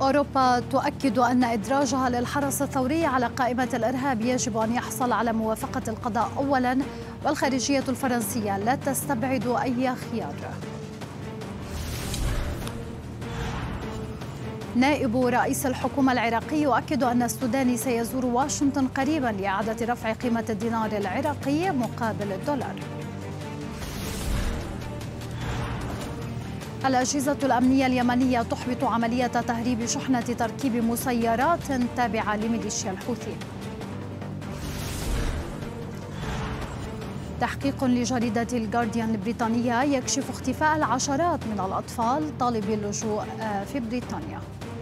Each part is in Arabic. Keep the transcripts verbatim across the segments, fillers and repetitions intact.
أوروبا تؤكد أن إدراجها للحرس الثوري على قائمة الإرهاب يجب أن يحصل على موافقة القضاء أولاً، والخارجية الفرنسية لا تستبعد أي خيار. نائب رئيس الحكومة العراقي يؤكد أن السوداني سيزور واشنطن قريباً لإعادة رفع قيمة الدينار العراقي مقابل الدولار. الأجهزة الأمنية اليمنية تحبط عملية تهريب شحنة تركيب مسيرات تابعة لميليشيا الحوثي. تحقيق لجريدة الجارديان البريطانية يكشف اختفاء العشرات من الأطفال طالبي اللجوء في بريطانيا.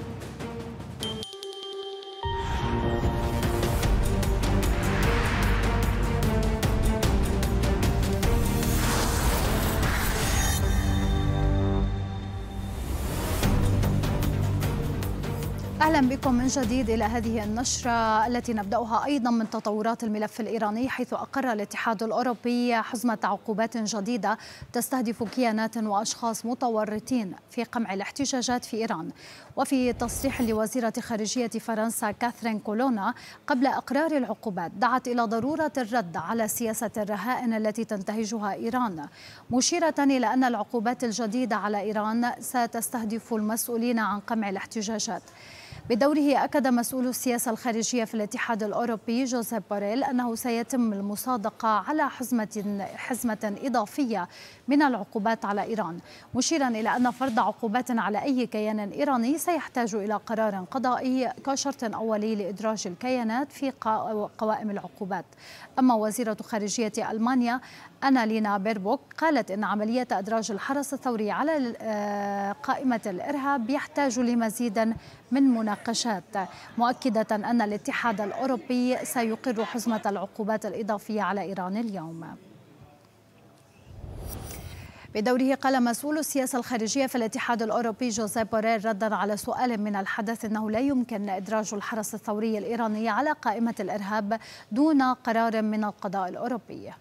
أهلا بكم من جديد إلى هذه النشرة التي نبدأها أيضا من تطورات الملف الإيراني، حيث أقر الاتحاد الأوروبي حزمة عقوبات جديدة تستهدف كيانات وأشخاص متورطين في قمع الاحتجاجات في إيران. وفي تصريح لوزيرة خارجية فرنسا كاثرين كولونا قبل إقرار العقوبات، دعت إلى ضرورة الرد على سياسة الرهائن التي تنتهجها إيران، مشيرة إلى أن العقوبات الجديدة على إيران ستستهدف المسؤولين عن قمع الاحتجاجات. بدوره أكد مسؤول السياسة الخارجية في الاتحاد الأوروبي جوزيف بوريل أنه سيتم المصادقة على حزمة حزمة إضافية من العقوبات على إيران، مشيرا إلى أن فرض عقوبات على أي كيان إيراني سيحتاج إلى قرار قضائي كشرط أولي لإدراج الكيانات في قوائم العقوبات. أما وزيرة خارجية ألمانيا أنالينا بيربوك قالت إن عملية إدراج الحرس الثوري على قائمة الإرهاب يحتاج لمزيد من مناقشات، مؤكدة أن الاتحاد الأوروبي سيقر حزمة العقوبات الإضافية على إيران اليوم. بدوره قال مسؤول السياسة الخارجية في الاتحاد الأوروبي جوزيف بوريل ردا على سؤال من الحدث أنه لا يمكن إدراج الحرس الثوري الإيراني على قائمة الإرهاب دون قرار من القضاء الأوروبي.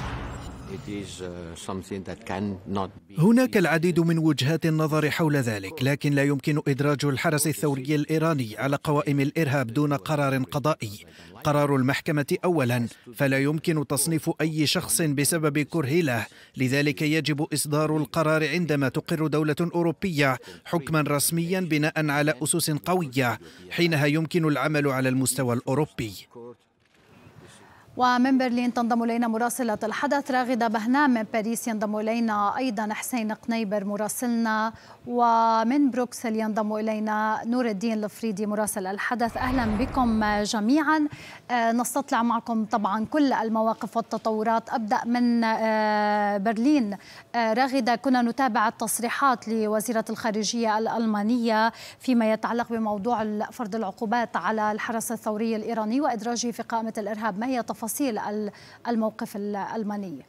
هناك العديد من وجهات النظر حول ذلك، لكن لا يمكن إدراج الحرس الثوري الإيراني على قوائم الإرهاب دون قرار قضائي. قرار المحكمة أولا، فلا يمكن تصنيف أي شخص بسبب كره له، لذلك يجب إصدار القرار عندما تقر دولة أوروبية حكما رسميا بناء على أسس قوية، حينها يمكن العمل على المستوى الأوروبي. ومن برلين تنضم إلينا مراسلة الحدث راغدة بهنام، من باريس ينضم إلينا أيضا حسين قنيبر مراسلنا، ومن بروكسل ينضم إلينا نور الدين الفريدي مراسل الحدث. أهلا بكم جميعا. نستطلع معكم طبعا كل المواقف والتطورات. أبدأ من برلين. راغدة، كنا نتابع التصريحات لوزيرة الخارجية الألمانية فيما يتعلق بموضوع فرض العقوبات على الحرس الثوري الإيراني وإدراجه في قائمة الإرهاب، ما هي تفاصيل الموقف الألماني؟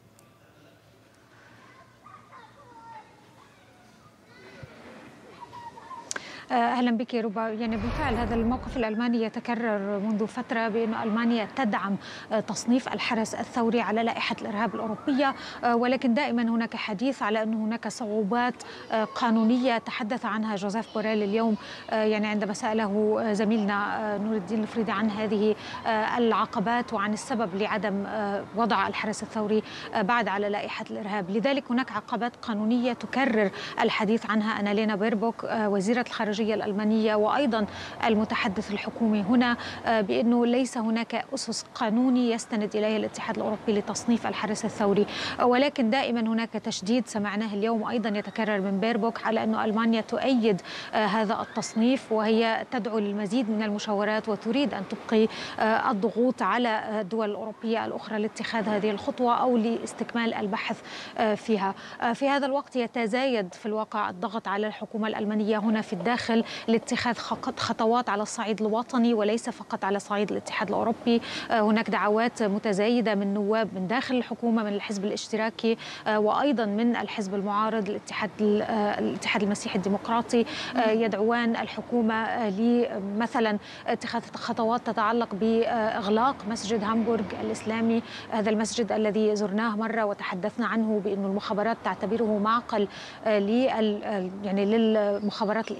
اهلا بك ربا. يعني بالفعل هذا الموقف الالماني يتكرر منذ فتره، بان المانيا تدعم تصنيف الحرس الثوري على لائحه الارهاب الاوروبيه، ولكن دائما هناك حديث على ان هناك صعوبات قانونيه تحدث عنها جوزيف بوريل اليوم، يعني عندما ساله زميلنا نور الدين الفريدي عن هذه العقبات وعن السبب لعدم وضع الحرس الثوري بعد على لائحه الارهاب. لذلك هناك عقبات قانونيه تكرر الحديث عنها أنالينا بيربوك وزيره الخارجيه الألمانية وأيضا المتحدث الحكومي هنا، بأنه ليس هناك أسس قانوني يستند إليه الاتحاد الأوروبي لتصنيف الحرس الثوري، ولكن دائما هناك تشديد سمعناه اليوم أيضا يتكرر من بيربوك على أن ألمانيا تؤيد هذا التصنيف، وهي تدعو للمزيد من المشاورات وتريد أن تبقي الضغوط على الدول الأوروبية الأخرى لاتخاذ هذه الخطوة أو لاستكمال البحث فيها. في هذا الوقت يتزايد في الواقع الضغط على الحكومة الألمانية هنا في الداخل لاتخاذ خطوات على الصعيد الوطني وليس فقط على صعيد الاتحاد الأوروبي. هناك دعوات متزايدة من نواب من داخل الحكومة، من الحزب الاشتراكي وأيضا من الحزب المعارض الاتحاد الاتحاد المسيحي الديمقراطي، يدعوان الحكومة لمثلا اتخاذ خطوات تتعلق بإغلاق مسجد هامبورغ الإسلامي، هذا المسجد الذي زرناه مرة وتحدثنا عنه بأن المخابرات تعتبره معقل يعني للمخابرات الإيرانية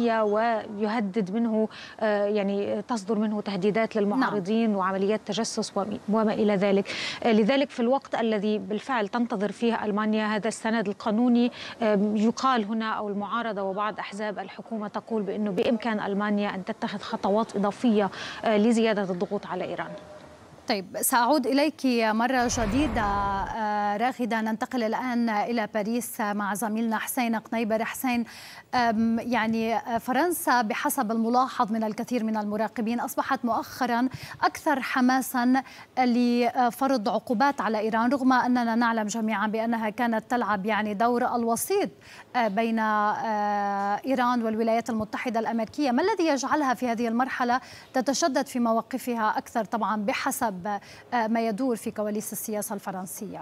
الأوروبية ويهدد منه يعني تصدر منه تهديدات للمعارضين وعمليات تجسس وما إلى ذلك. لذلك في الوقت الذي بالفعل تنتظر فيه ألمانيا هذا السند القانوني، يقال هنا أو المعارضة وبعض أحزاب الحكومة تقول بأنه بإمكان ألمانيا أن تتخذ خطوات إضافية لزيادة الضغوط على إيران. طيب، سأعود إليك مرة جديدة راغدة. ننتقل الآن إلى باريس مع زميلنا حسين قنيبر. حسين، يعني فرنسا بحسب الملاحظ من الكثير من المراقبين أصبحت مؤخرا أكثر حماسا لفرض عقوبات على إيران، رغم أننا نعلم جميعا بأنها كانت تلعب يعني دور الوسيط بين إيران والولايات المتحدة الأمريكية. ما الذي يجعلها في هذه المرحلة تتشدد في مواقفها أكثر، طبعا بحسب ما يدور في كواليس السياسة الفرنسية؟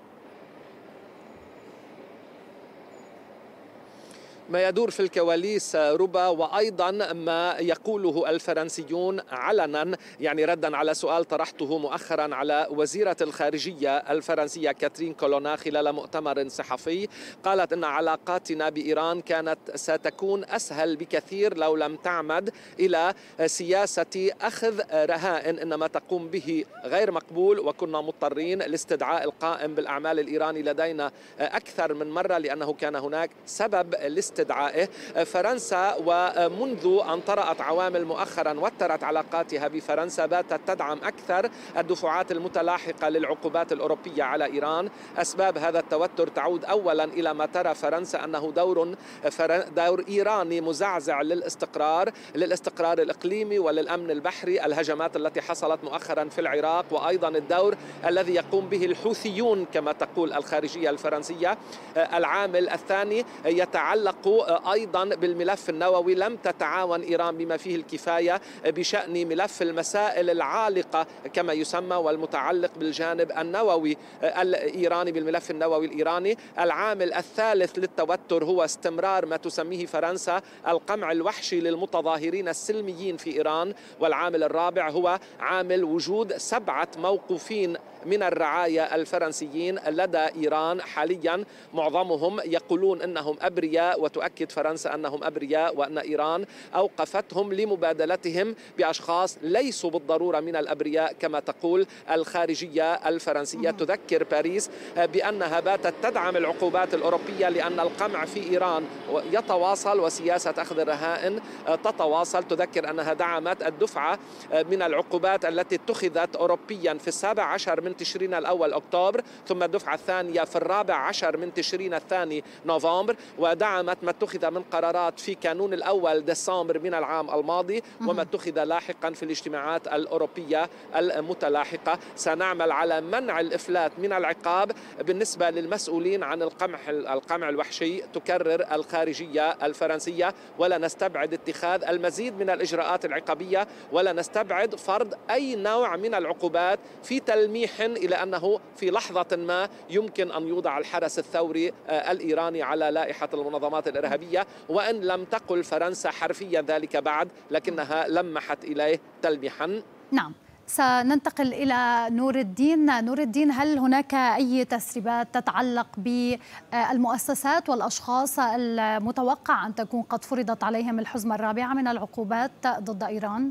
ما يدور في الكواليس ربا، وأيضا ما يقوله الفرنسيون علنا، يعني ردا على سؤال طرحته مؤخرا على وزيرة الخارجية الفرنسية كاترين كولونا خلال مؤتمر صحفي. قالت أن علاقاتنا بإيران كانت ستكون أسهل بكثير لو لم تعمد إلى سياسة أخذ رهائن، إنما تقوم به غير مقبول، وكنا مضطرين لاستدعاء القائم بالأعمال الإيراني لدينا أكثر من مرة لأنه كان هناك سبب لاستدعائه. فرنسا ومنذ أن طرأت عوامل مؤخرا وترت علاقاتها بفرنسا باتت تدعم أكثر الدفعات المتلاحقة للعقوبات الأوروبية على إيران. أسباب هذا التوتر تعود أولا إلى ما ترى فرنسا أنه دور دور إيراني مزعزع للاستقرار للاستقرار الإقليمي وللأمن البحري، الهجمات التي حصلت مؤخرا في العراق، وأيضا الدور الذي يقوم به الحوثيون كما تقول الخارجية الفرنسية. العامل الثاني يتعلق أيضا بالملف النووي. لم تتعاون إيران بما فيه الكفاية بشأن ملف المسائل العالقة كما يسمى والمتعلق بالجانب النووي الإيراني، بالملف النووي الإيراني. العامل الثالث للتوتر هو استمرار ما تسميه فرنسا القمع الوحشي للمتظاهرين السلميين في إيران. والعامل الرابع هو عامل وجود سبعة موقوفين من الرعايا الفرنسيين لدى إيران حاليا، معظمهم يقولون أنهم أبرياء، وتؤكد فرنسا أنهم أبرياء وأن إيران أوقفتهم لمبادلتهم بأشخاص ليسوا بالضرورة من الأبرياء كما تقول الخارجية الفرنسية. تذكر باريس بأنها باتت تدعم العقوبات الأوروبية لأن القمع في إيران يتواصل وسياسة أخذ الرهائن تتواصل. تذكر أنها دعمت الدفعة من العقوبات التي اتخذت أوروبيا في السابع عشر من تشرين الأول أكتوبر، ثم الدفعة الثانية في الرابع عشر من تشرين الثاني نوفمبر، ودعمت ما اتخذ من قرارات في كانون الأول ديسمبر من العام الماضي وما اتخذ لاحقا في الاجتماعات الأوروبية المتلاحقة. سنعمل على منع الإفلات من العقاب بالنسبة للمسؤولين عن القمع القمع الوحشي، تكرر الخارجية الفرنسية، ولا نستبعد اتخاذ المزيد من الإجراءات العقابية، ولا نستبعد فرض أي نوع من العقوبات في تلميح إلى أنه في لحظة ما يمكن أن يوضع الحرس الثوري الإيراني على لائحة المنظمات الإرهابية، وإن لم تقل فرنسا حرفيا ذلك بعد لكنها لمحت إليه تلميحا. نعم، سننتقل إلى نور الدين. نور الدين، هل هناك أي تسريبات تتعلق بالمؤسسات والأشخاص المتوقع أن تكون قد فرضت عليهم الحزمة الرابعة من العقوبات ضد إيران؟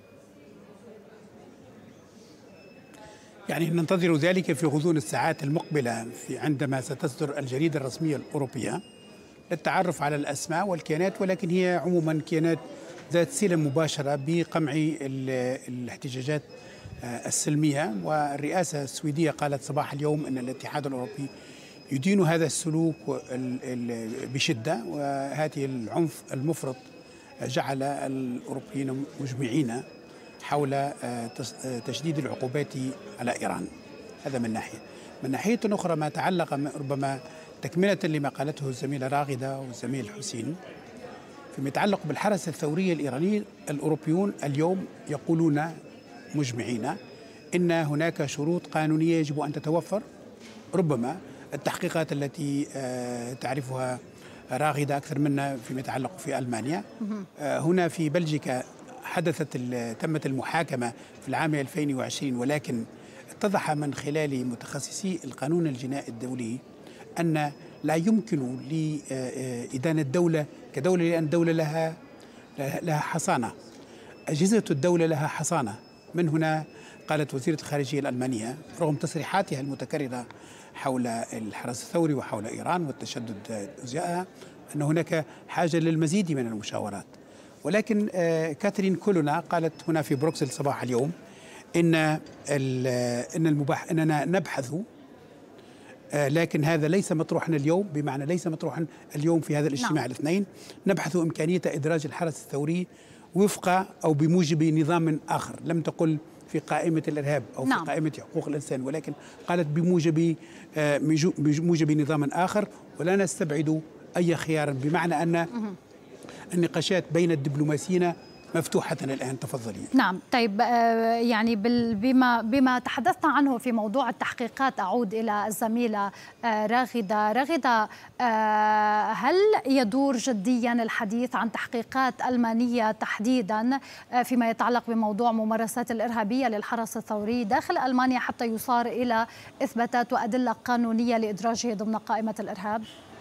يعني ننتظر ذلك في غضون الساعات المقبلة في عندما ستصدر الجريدة الرسمية الأوروبية للتعرف على الأسماء والكيانات، ولكن هي عموما كيانات ذات صلة مباشرة بقمع الاحتجاجات السلمية. والرئاسة السويدية قالت صباح اليوم أن الاتحاد الأوروبي يدين هذا السلوك بشدة، وهذه العنف المفرط جعل الأوروبيين مجمعين حول تشديد العقوبات على إيران. هذا من ناحية. من ناحية أخرى ما تعلق ربما تكملة لما قالته الزميلة راغدة والزميل حسين فيما يتعلق بالحرس الثوري الإيراني، الأوروبيون اليوم يقولون مجمعين إن هناك شروط قانونية يجب أن تتوفر. ربما التحقيقات التي تعرفها راغدة أكثر منا فيما يتعلق في ألمانيا، هنا في بلجيكا حدثت تمت المحاكمة في العام ألفين وعشرين، ولكن اتضح من خلال متخصصي القانون الجنائي الدولي أن لا يمكن لإدانة الدولة كدولة، لأن الدولة لها لها حصانة، أجهزة الدولة لها حصانة. من هنا قالت وزيرة الخارجية الألمانية رغم تصريحاتها المتكررة حول الحرس الثوري وحول إيران والتشدد تجاهها أن هناك حاجة للمزيد من المشاورات. ولكن كاثرين كولونا قالت هنا في بروكسل صباح اليوم إن إن المباح أننا نبحث، لكن هذا ليس مطروحا اليوم، بمعنى ليس مطروحا اليوم في هذا الاجتماع. نعم. الاثنين نبحث إمكانية إدراج الحرس الثوري وفق أو بموجب نظام آخر. لم تقل في قائمة الإرهاب أو نعم. في قائمة حقوق الإنسان، ولكن قالت بموجب بموجب نظام آخر، ولا نستبعد أي خيار، بمعنى أن النقاشات بين الدبلوماسيين مفتوحة الآن. تفضلي. نعم. طيب يعني بما بما تحدثنا عنه في موضوع التحقيقات، أعود إلى الزميلة راغدة. راغدة، هل يدور جديا الحديث عن تحقيقات ألمانية تحديدا فيما يتعلق بموضوع ممارسات الإرهابية للحرس الثوري داخل ألمانيا حتى يصار إلى إثباتات وأدلة قانونية لإدراجه ضمن قائمة الإرهاب؟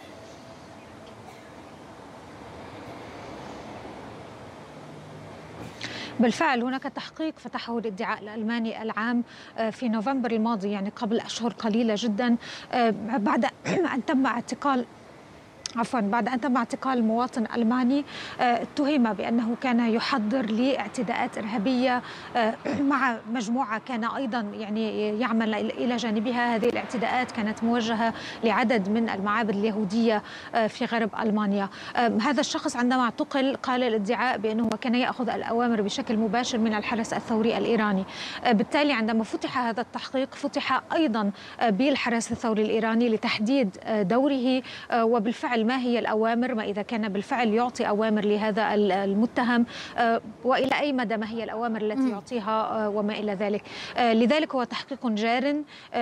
بالفعل هناك تحقيق فتحه الادعاء الألماني العام في نوفمبر الماضي، يعني قبل أشهر قليلة جدا، بعد أن تم اعتقال عفوا بعد أن تم اعتقال مواطن ألماني اتهم بأنه كان يحضر لاعتداءات إرهابية مع مجموعة كان أيضا يعني يعمل إلى جانبها. هذه الاعتداءات كانت موجهة لعدد من المعابد اليهودية في غرب ألمانيا. هذا الشخص عندما اعتقل قال الادعاء بأنه كان يأخذ الأوامر بشكل مباشر من الحرس الثوري الإيراني. بالتالي عندما فتح هذا التحقيق فتح أيضا بالحرس الثوري الإيراني لتحديد دوره، وبالفعل ما هي الأوامر، ما إذا كان بالفعل يعطي أوامر لهذا المتهم، وإلى أي مدى ما هي الأوامر التي يعطيها وما إلى ذلك. لذلك هو تحقيق جار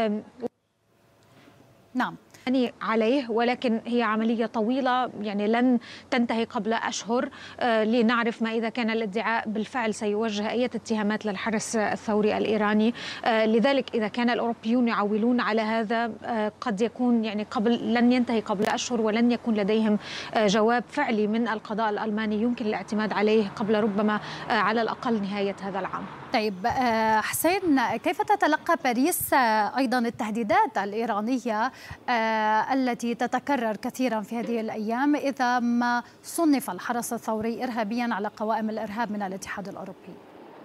نعم عليه، ولكن هي عملية طويلة يعني لن تنتهي قبل أشهر لنعرف ما إذا كان الادعاء بالفعل سيوجه أي اتهامات للحرس الثوري الإيراني. لذلك إذا كان الأوروبيون يعولون على هذا قد يكون يعني قبل لن ينتهي قبل أشهر، ولن يكون لديهم جواب فعلي من القضاء الألماني يمكن الاعتماد عليه قبل ربما على الأقل نهاية هذا العام. طيب حسين، كيف تتلقى باريس أيضا التهديدات الإيرانية التي تتكرر كثيرا في هذه الأيام إذا ما صنف الحرس الثوري إرهابيا على قوائم الإرهاب من الاتحاد الأوروبي؟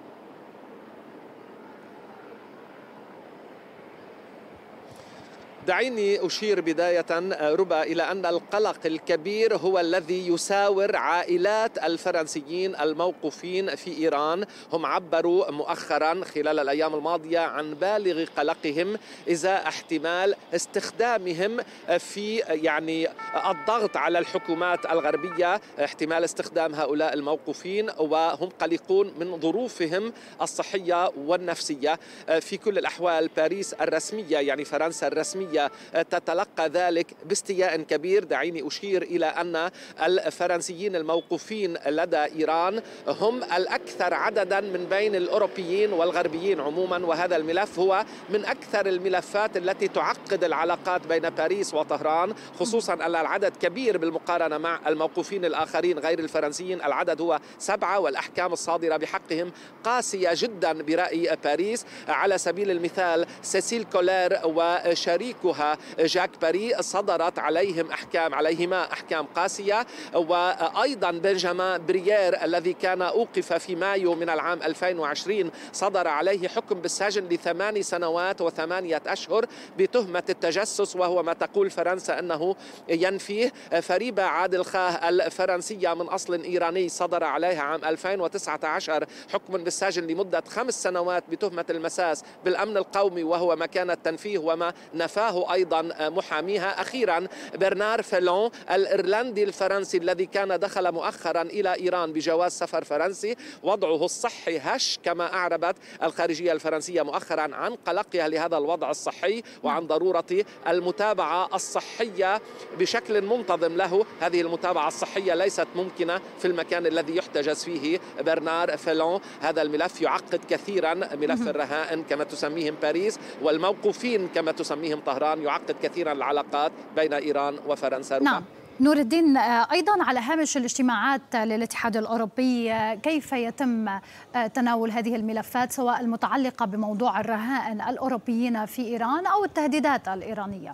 دعيني أشير بداية ربا إلى أن القلق الكبير هو الذي يساور عائلات الفرنسيين الموقوفين في إيران. هم عبروا مؤخرا خلال الأيام الماضية عن بالغ قلقهم إزاء احتمال استخدامهم في يعني الضغط على الحكومات الغربية، احتمال استخدام هؤلاء الموقوفين، وهم قلقون من ظروفهم الصحية والنفسية. في كل الأحوال باريس الرسمية يعني فرنسا الرسمية تتلقى ذلك باستياء كبير. دعيني أشير إلى أن الفرنسيين الموقوفين لدى إيران هم الأكثر عددا من بين الأوروبيين والغربيين عموما، وهذا الملف هو من أكثر الملفات التي تعقد العلاقات بين باريس وطهران، خصوصا أن العدد كبير بالمقارنة مع الموقوفين الآخرين غير الفرنسيين. العدد هو سبعة، والأحكام الصادرة بحقهم قاسية جدا برأي باريس. على سبيل المثال سيسيل كولير وشريكها جاك باري صدرت عليهم أحكام عليهما أحكام قاسية، وأيضا بنجامين بريير الذي كان أوقف في مايو من العام ألفين وعشرين صدر عليه حكم بالسجن لثمان سنوات وثمانية أشهر بتهمة التجسس، وهو ما تقول فرنسا أنه ينفيه. فريبة عادل خاه الفرنسية من أصل إيراني صدر عليها عام ألفين وتسعة عشر حكم بالسجن لمدة خمس سنوات بتهمة المساس بالأمن القومي، وهو ما كان التنفيه وما نفاه أيضا محاميها. أخيرا برنار فيلون الإيرلندي الفرنسي الذي كان دخل مؤخرا إلى إيران بجواز سفر فرنسي، وضعه الصحي هش كما أعربت الخارجية الفرنسية مؤخرا عن قلقها لهذا الوضع الصحي وعن ضرورة المتابعة الصحية بشكل منتظم له. هذه المتابعة الصحية ليست ممكنة في المكان الذي يحتجز فيه برنار فيلون. هذا الملف يعقد كثيرا، ملف الرهائن كما تسميهم باريس والموقوفين كما تسميهم طهران، يعقد كثيرا العلاقات بين إيران وفرنسا. نعم نور الدين، أيضا على هامش الاجتماعات للاتحاد الأوروبي، كيف يتم تناول هذه الملفات سواء المتعلقة بموضوع الرهائن الأوروبيين في إيران أو التهديدات الإيرانية؟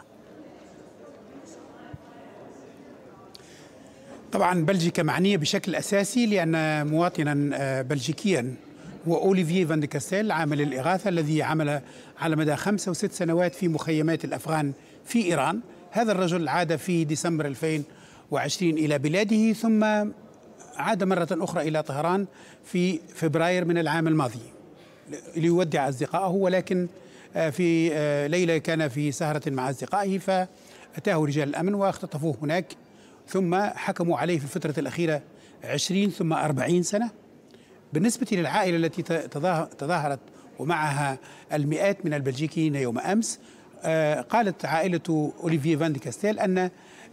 طبعا بلجيكا معنية بشكل أساسي، لأن مواطنا بلجيكيا هو أوليفييه فان دي كاستيل عامل الإغاثة الذي عمل على مدى خمسة وست سنوات في مخيمات الأفغان في إيران. هذا الرجل عاد في ديسمبر ألفين وعشرين إلى بلاده، ثم عاد مرة أخرى إلى طهران في فبراير من العام الماضي ليودع أصدقائه، ولكن في ليلة كان في سهرة مع أصدقائه فأتاه رجال الأمن واختطفوه هناك، ثم حكموا عليه في الفترة الأخيرة عشرين ثم أربعين سنة. بالنسبة للعائلة التي تظاهرت ومعها المئات من البلجيكيين يوم أمس، قالت عائلة أوليفييه فان دي كاستيل أن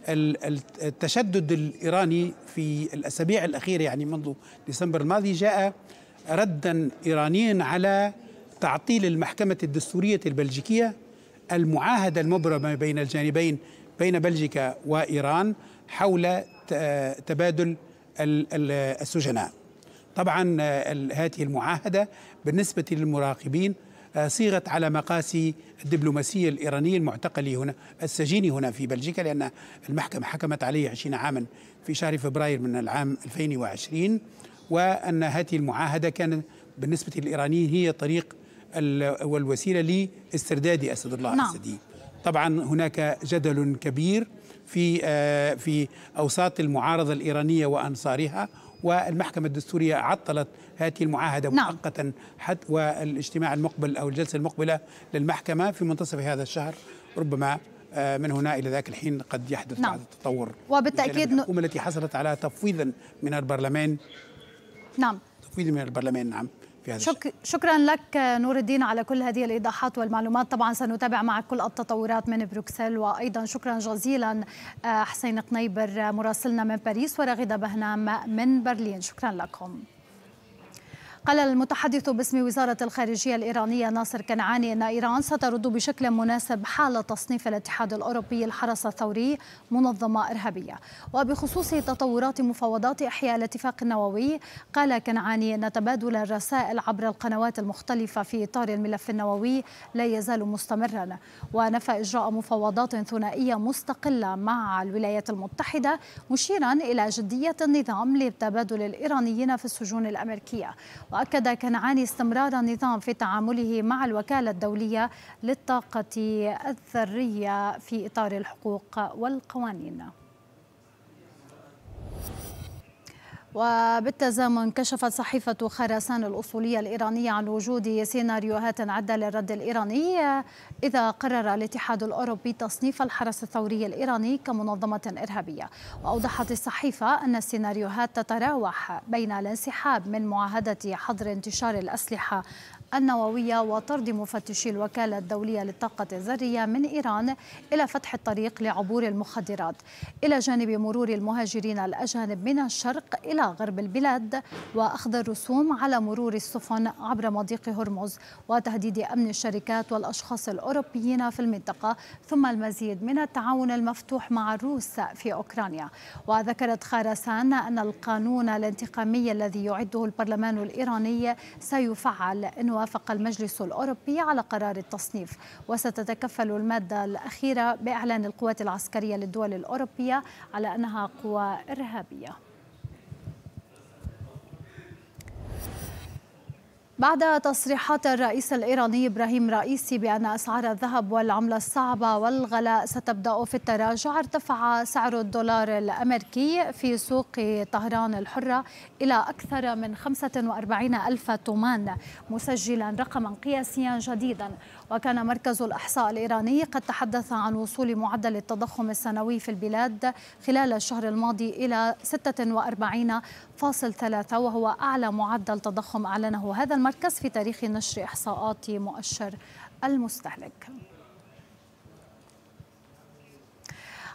التشدد الإيراني في الأسابيع الأخيرة يعني منذ ديسمبر الماضي جاء ردا إيرانيا على تعطيل المحكمة الدستورية البلجيكية المعاهدة المبرمة بين الجانبين بين بلجيكا وإيران حول تبادل السجناء. طبعا هذه المعاهدة بالنسبة للمراقبين صيغت على مقاسي الدبلوماسية الإيرانية المعتقلة هنا السجيني هنا في بلجيكا، لأن المحكمة حكمت عليه عشرين عاما في شهر فبراير من العام ألفين وعشرين، وأن هذه المعاهدة كانت بالنسبة للإيرانيين هي طريق والوسيلة لاسترداد أسد الله الأسدي. طبعا هناك جدل كبير في في أوساط المعارضة الإيرانية وأنصارها، والمحكمة الدستورية عطلت هذه المعاهدة مؤقتا حتى والاجتماع المقبل أو الجلسة المقبلة للمحكمة في منتصف هذا الشهر، ربما من هنا إلى ذاك الحين قد يحدث نعم. بعض التطور. وبالتأكيد الحكومة التي حصلت على تفويض من البرلمان نعم تفويض من البرلمان نعم في هذا شك... شكرا لك نور الدين على كل هذه الإيضاحات والمعلومات. طبعا سنتابع معك كل التطورات من بروكسل، وأيضا شكرا جزيلا حسين قنيبر مراسلنا من باريس ورغدة بهنام من برلين، شكرا لكم. قال المتحدث باسم وزارة الخارجية الإيرانية ناصر كنعاني أن إيران سترد بشكل مناسب حال تصنيف الاتحاد الأوروبي الحرس الثوري منظمة إرهابية. وبخصوص تطورات مفاوضات إحياء الاتفاق النووي، قال كنعاني أن تبادل الرسائل عبر القنوات المختلفة في إطار الملف النووي لا يزال مستمرا، ونفى إجراء مفاوضات ثنائية مستقلة مع الولايات المتحدة، مشيرا إلى جدية النظام لتبادل الإيرانيين في السجون الأمريكية. وأكد كنعاني استمرار النظام في تعامله مع الوكالة الدولية للطاقة الذرية في إطار الحقوق والقوانين. وبالتزامن كشفت صحيفة خراسان الأصولية الإيرانية عن وجود سيناريوهات عدة للرد الإيراني إذا قرر الاتحاد الأوروبي تصنيف الحرس الثوري الإيراني كمنظمة إرهابية. وأوضحت الصحيفة أن السيناريوهات تتراوح بين الانسحاب من معاهدة حظر انتشار الأسلحة النووية وطرد مفتشي الوكالة الدولية للطاقة الذرية من إيران إلى فتح الطريق لعبور المخدرات، إلى جانب مرور المهاجرين الأجانب من الشرق إلى غرب البلاد، وأخذ الرسوم على مرور السفن عبر مضيق هرمز، وتهديد أمن الشركات والأشخاص الأوروبيين في المنطقة، ثم المزيد من التعاون المفتوح مع الروس في أوكرانيا. وذكرت خراسان أن القانون الانتقامي الذي يعده البرلمان الإيراني سيفعل إن وافق المجلس الأوروبي على قرار التصنيف، وستتكفل المادة الأخيرة بإعلان القوات العسكرية للدول الأوروبية على أنها قوى إرهابية. بعد تصريحات الرئيس الإيراني إبراهيم رئيسي بأن أسعار الذهب والعملة الصعبة والغلاء ستبدأ في التراجع، ارتفع سعر الدولار الأمريكي في سوق طهران الحرة إلى أكثر من خمسة وأربعين ألف تومان، مسجلا رقما قياسيا جديدا. وكان مركز الإحصاء الإيراني قد تحدث عن وصول معدل التضخم السنوي في البلاد خلال الشهر الماضي إلى ستة وأربعين فاصلة ثلاثة، وهو أعلى معدل تضخم أعلنه هذا المركز في تاريخ نشر إحصاءات مؤشر المستهلك.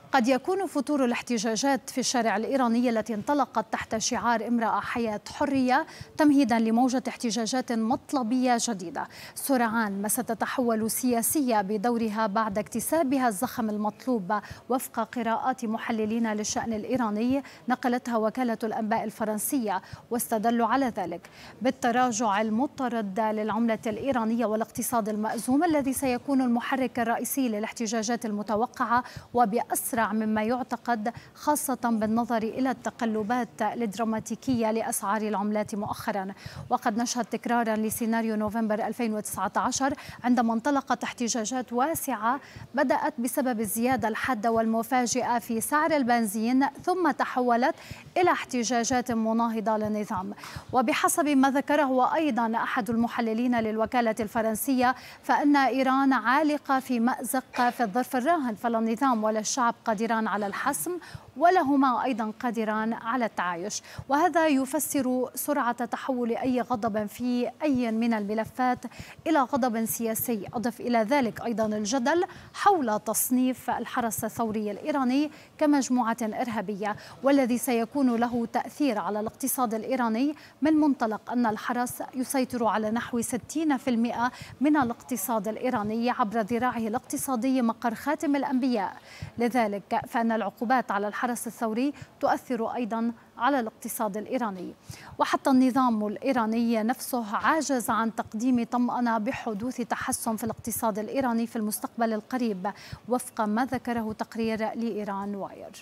قد يكون فتور الاحتجاجات في الشارع الإيراني التي انطلقت تحت شعار امرأة حياة حرية تمهيدا لموجة احتجاجات مطلبية جديدة سرعان ما ستتحول سياسية بدورها بعد اكتسابها الزخم المطلوب وفق قراءات محللين للشأن الإيراني نقلتها وكالة الأنباء الفرنسية، واستدلوا على ذلك بالتراجع المضطرد للعملة الإيرانية والاقتصاد المأزوم الذي سيكون المحرك الرئيسي للاحتجاجات المتوقعة وبأسرع مما يعتقد، خاصة بالنظر إلى التقلبات الدراماتيكية لأسعار العملات مؤخرا. وقد نشهد تكرارا لسيناريو نوفمبر ألفين وتسعة عشر عندما انطلقت احتجاجات واسعة بدأت بسبب الزيادة الحادة والمفاجئة في سعر البنزين ثم تحولت إلى احتجاجات مناهضة للنظام. وبحسب ما ذكره أيضا أحد المحللين للوكالة الفرنسية فإن إيران عالقة في مأزق في الظرف الراهن، فلا النظام ولا الشعب قادران على الحسم ولهما أيضا قادران على التعايش، وهذا يفسر سرعة تحول أي غضب في أي من الملفات إلى غضب سياسي. أضف إلى ذلك أيضا الجدل حول تصنيف الحرس الثوري الإيراني كمجموعة إرهابية، والذي سيكون له تأثير على الاقتصاد الإيراني من منطلق أن الحرس يسيطر على نحو ستين بالمئة من الاقتصاد الإيراني عبر ذراعه الاقتصادي مقر خاتم الأنبياء. لذلك فإن العقوبات على الحرس الثوري تؤثر أيضا على الاقتصاد الإيراني. وحتى النظام الإيراني نفسه عاجز عن تقديم طمأنة بحدوث تحسن في الاقتصاد الإيراني في المستقبل القريب وفق ما ذكره تقرير لإيران واير.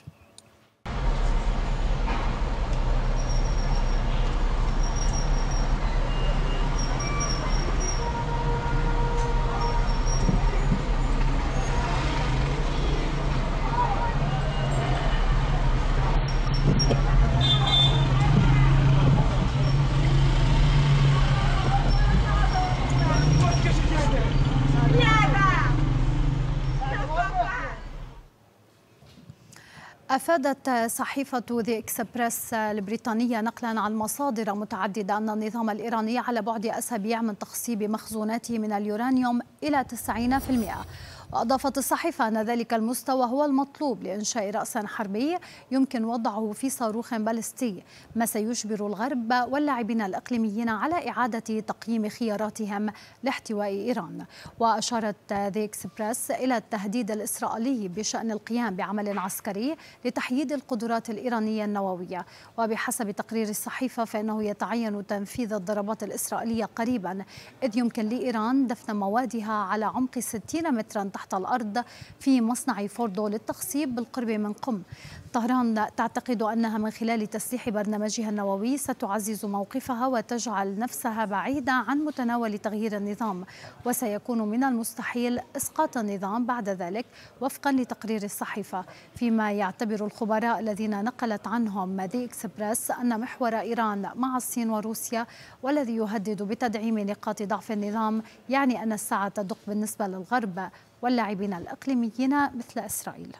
أفادت صحيفة ذا إكسبرس البريطانية نقلا عن مصادر متعددة أن النظام الإيراني على بعد أسابيع من تخصيب مخزوناته من اليورانيوم إلى تسعين بالمئة. وأضافت الصحيفة أن ذلك المستوى هو المطلوب لإنشاء رأس حربي يمكن وضعه في صاروخ باليستي، ما سيجبر الغرب واللاعبين الإقليميين على إعادة تقييم خياراتهم لاحتواء إيران. وأشارت ذا إكسبرس إلى التهديد الإسرائيلي بشأن القيام بعمل عسكري لتحييد القدرات الإيرانية النووية. وبحسب تقرير الصحيفة فإنه يتعين تنفيذ الضربات الإسرائيلية قريبا، إذ يمكن لإيران دفن موادها على عمق ستين مترا تحت الأرض في مصنع فوردو للتخصيب بالقرب من قم. طهران تعتقد أنها من خلال تسليح برنامجها النووي ستعزز موقفها وتجعل نفسها بعيدة عن متناول تغيير النظام، وسيكون من المستحيل إسقاط النظام بعد ذلك وفقا لتقرير الصحيفة. فيما يعتبر الخبراء الذين نقلت عنهم ذا إكسبرس أن محور إيران مع الصين وروسيا والذي يهدد بتدعيم نقاط ضعف النظام يعني أن الساعة تدق بالنسبة للغرب واللاعبين الإقليميين مثل إسرائيل.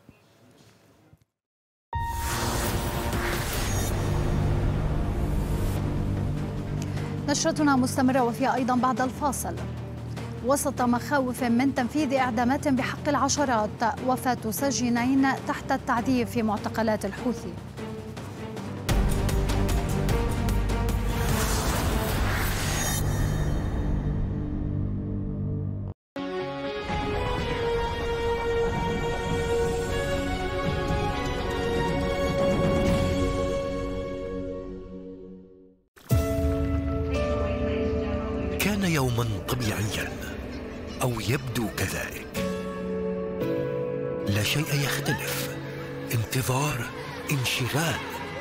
نشرتنا مستمرة وفيها أيضا بعد الفاصل. وسط مخاوف من تنفيذ إعدامات بحق العشرات، وفاة سجينين تحت التعذيب في معتقلات الحوثي. كان يوما طبيعيا أو يبدو كذلك، لا شيء يختلف، انتظار، انشغال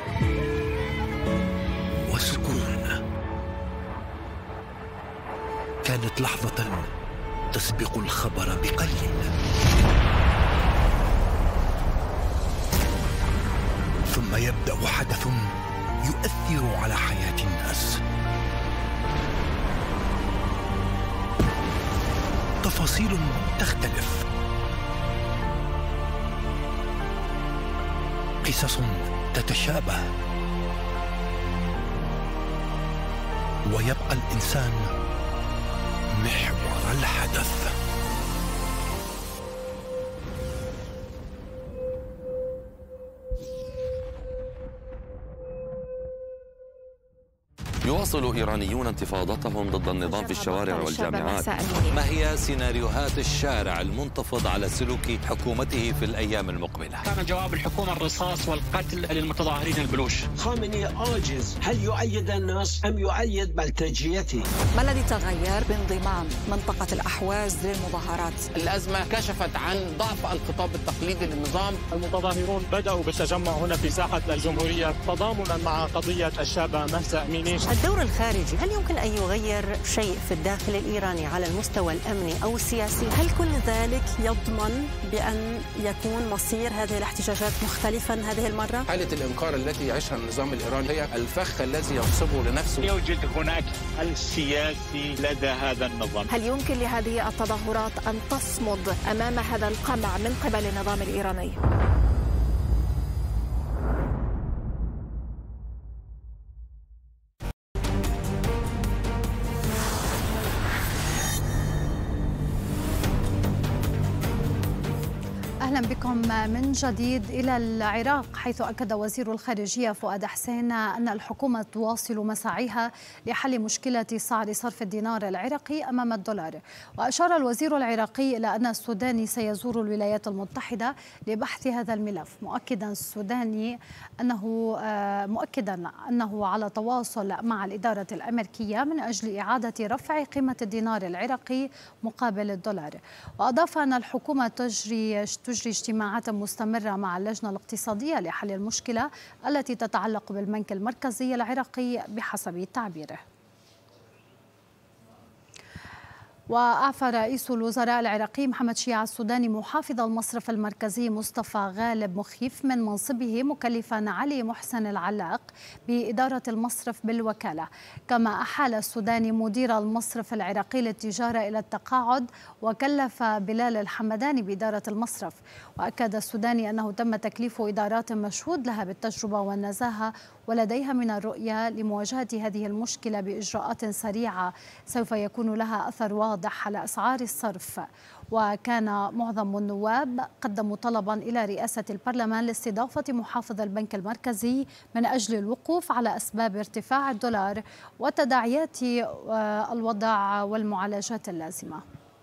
وسكون. كانت لحظة تسبق الخبر بقليل، ثم يبدأ حدث يؤثر على حياة الناس. تفاصيل تختلف، قصص تتشابه، ويبقى الإنسان محور الحدث. يواصل إيرانيون انتفاضتهم ضد النظام في الشوارع والجامعات. ما هي سيناريوهات الشارع المنتفض على سلوك حكومته في الأيام المقبلة؟ كان جواب الحكومة الرصاص والقتل للمتظاهرين البلوش. خامنئي عاجز، هل يؤيد الناس أم يؤيد بلطجيته؟ ما الذي تغير بانضمام منطقة الأحواز للمظاهرات؟ الأزمة كشفت عن ضعف الخطاب التقليدي للنظام. المتظاهرون بدأوا بالتجمع هنا في ساحة الجمهورية تضامنا مع قضية الشابة مهسا أميني. الدور الخارجي هل يمكن أن يغير شيء في الداخل الإيراني على المستوى الأمني أو السياسي؟ هل كل ذلك يضمن بأن يكون مصير هذه الاحتجاجات مختلفا هذه المرة؟ حالة الإنكار التي يعيشها النظام الإيراني هي الفخ الذي ينصبه لنفسه. يوجد هناك السياسي لدى هذا النظام. هل يمكن لهذه التظاهرات أن تصمد أمام هذا القمع من قبل النظام الإيراني؟ أهلا بكم من جديد إلى العراق، حيث أكد وزير الخارجية فؤاد حسين أن الحكومة تواصل مساعيها لحل مشكلة سعر صرف الدينار العراقي أمام الدولار. وأشار الوزير العراقي إلى أن السوداني سيزور الولايات المتحدة لبحث هذا الملف، مؤكدا السوداني أنه مؤكدا أنه على تواصل مع الإدارة الأمريكية من أجل إعادة رفع قيمة الدينار العراقي مقابل الدولار. وأضاف أن الحكومة تجري تجري اجتماعات مستمرة مع اللجنة الاقتصادية لحل المشكلة التي تتعلق بالبنك المركزي العراقي بحسب تعبيره. وأعفى رئيس الوزراء العراقي محمد شياع السوداني محافظ المصرف المركزي مصطفى غالب مخيف من منصبه، مكلفا علي محسن العلاق بإدارة المصرف بالوكالة. كما أحال السوداني مدير المصرف العراقي للتجارة إلى التقاعد، وكلف بلال الحمداني بإدارة المصرف. وأكد السوداني أنه تم تكليف إدارات مشهود لها بالتجربة والنزاهة ولديها من الرؤية لمواجهة هذه المشكلة بإجراءات سريعة سوف يكون لها أثر واضح على أسعار الصرف. وكان معظم النواب قدموا طلبا إلى رئاسة البرلمان لاستضافة محافظ البنك المركزي من أجل الوقوف على أسباب ارتفاع الدولار وتداعيات الوضع والمعالجات اللازمة.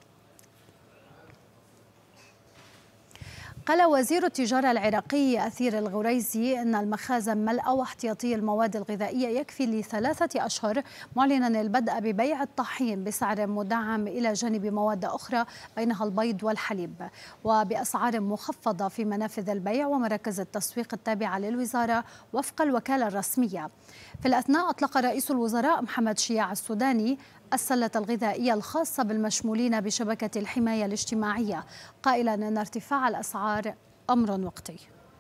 قال وزير التجارة العراقي أثير الغريزي أن المخازن ملأ واحتياطي المواد الغذائية يكفي لثلاثة أشهر، معلنا البدء ببيع الطحين بسعر مدعم إلى جانب مواد أخرى بينها البيض والحليب، وبأسعار مخفضة في منافذ البيع ومراكز التسويق التابعة للوزارة وفق الوكالة الرسمية. في الأثناء أطلق رئيس الوزراء محمد شياع السوداني السلة الغذائية الخاصة بالمشمولين بشبكة الحماية الاجتماعية، قائلا أن ارتفاع الأسعار أمر وقتي.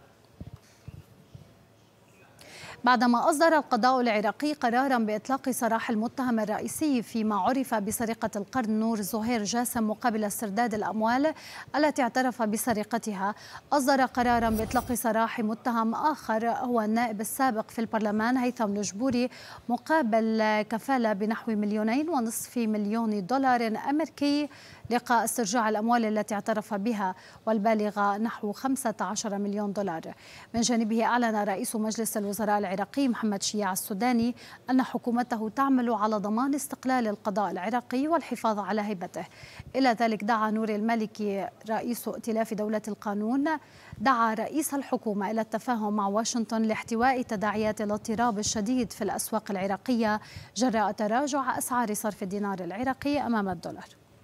بعدما أصدر القضاء العراقي قرارا بإطلاق سراح المتهم الرئيسي فيما عرف بسرقة القرن نور زهير جاسم مقابل استرداد الأموال التي اعترف بسرقتها، أصدر قرارا بإطلاق سراح متهم آخر هو النائب السابق في البرلمان هيثم الجبوري مقابل كفالة بنحو مليونين ونصف مليون دولار أمريكي لقاء استرجاع الأموال التي اعترف بها والبالغة نحو خمسة عشر مليون دولار. من جانبه أعلن رئيس مجلس الوزراء العراقي محمد شياع السوداني أن حكومته تعمل على ضمان استقلال القضاء العراقي والحفاظ على هيبته. إلى ذلك دعا نور المالكي رئيس ائتلاف دولة القانون دعا رئيس الحكومة إلى التفاهم مع واشنطن لاحتواء تداعيات الاضطراب الشديد في الأسواق العراقية جراء تراجع أسعار صرف الدينار العراقي أمام الدولار.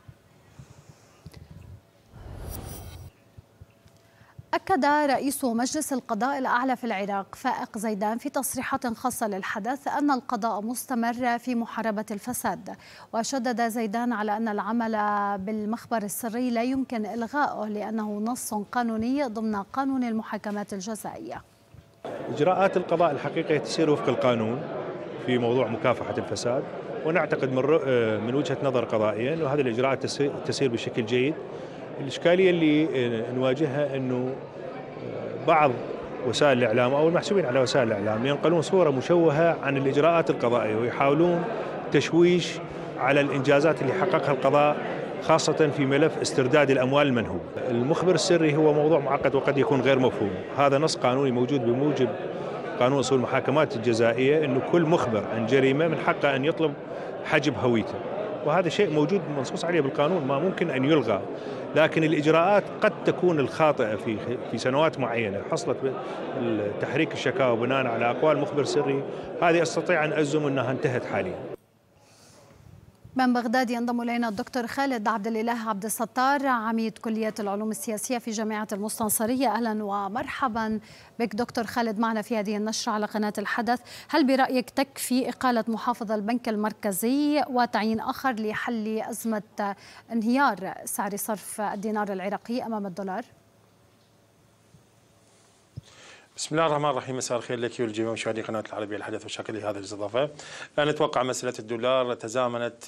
أكد رئيس مجلس القضاء الأعلى في العراق فائق زيدان في تصريحات خاصة للحدث أن القضاء مستمر في محاربة الفساد. وشدد زيدان على أن العمل بالمخبر السري لا يمكن إلغائه لأنه نص قانوني ضمن قانون المحاكمات الجزائية. إجراءات القضاء الحقيقة تسير وفق القانون في موضوع مكافحة الفساد، ونعتقد من من وجهة نظر قضائيا أن هذه الإجراءات تسير بشكل جيد. الإشكالية اللي نواجهها أنه بعض وسائل الإعلام أو المحسوبين على وسائل الإعلام ينقلون صورة مشوهة عن الإجراءات القضائية ويحاولون تشويش على الإنجازات اللي حققها القضاء خاصة في ملف استرداد الأموال المنهوبة. المخبر السري هو موضوع معقد وقد يكون غير مفهوم، هذا نص قانوني موجود بموجب قانون أصول المحاكمات الجزائية أنه كل مخبر عن جريمة من حقه أن يطلب حجب هويته، وهذا شيء موجود منصوص عليه بالقانون ما ممكن أن يلغى. لكن الإجراءات قد تكون الخاطئة في في سنوات معينة حصلت تحريك الشكاوى بناء على أقوال مخبر سري، هذه أستطيع أن أجزم أنها انتهت حاليا. من بغداد ينضم إلينا الدكتور خالد عبد الإله عبد الستار، عميد كلية العلوم السياسية في جامعة المستنصرية. أهلا ومرحبا بك دكتور خالد معنا في هذه النشرة على قناة الحدث. هل برأيك تكفي إقالة محافظ البنك المركزي وتعيين آخر لحل أزمة انهيار سعر صرف الدينار العراقي أمام الدولار؟ بسم الله الرحمن الرحيم. مساء الخير لك ولجميع مشاهدي قناه العربيه الحدث وشكرا لهذه الاستضافه. انا اتوقع مساله الدولار تزامنت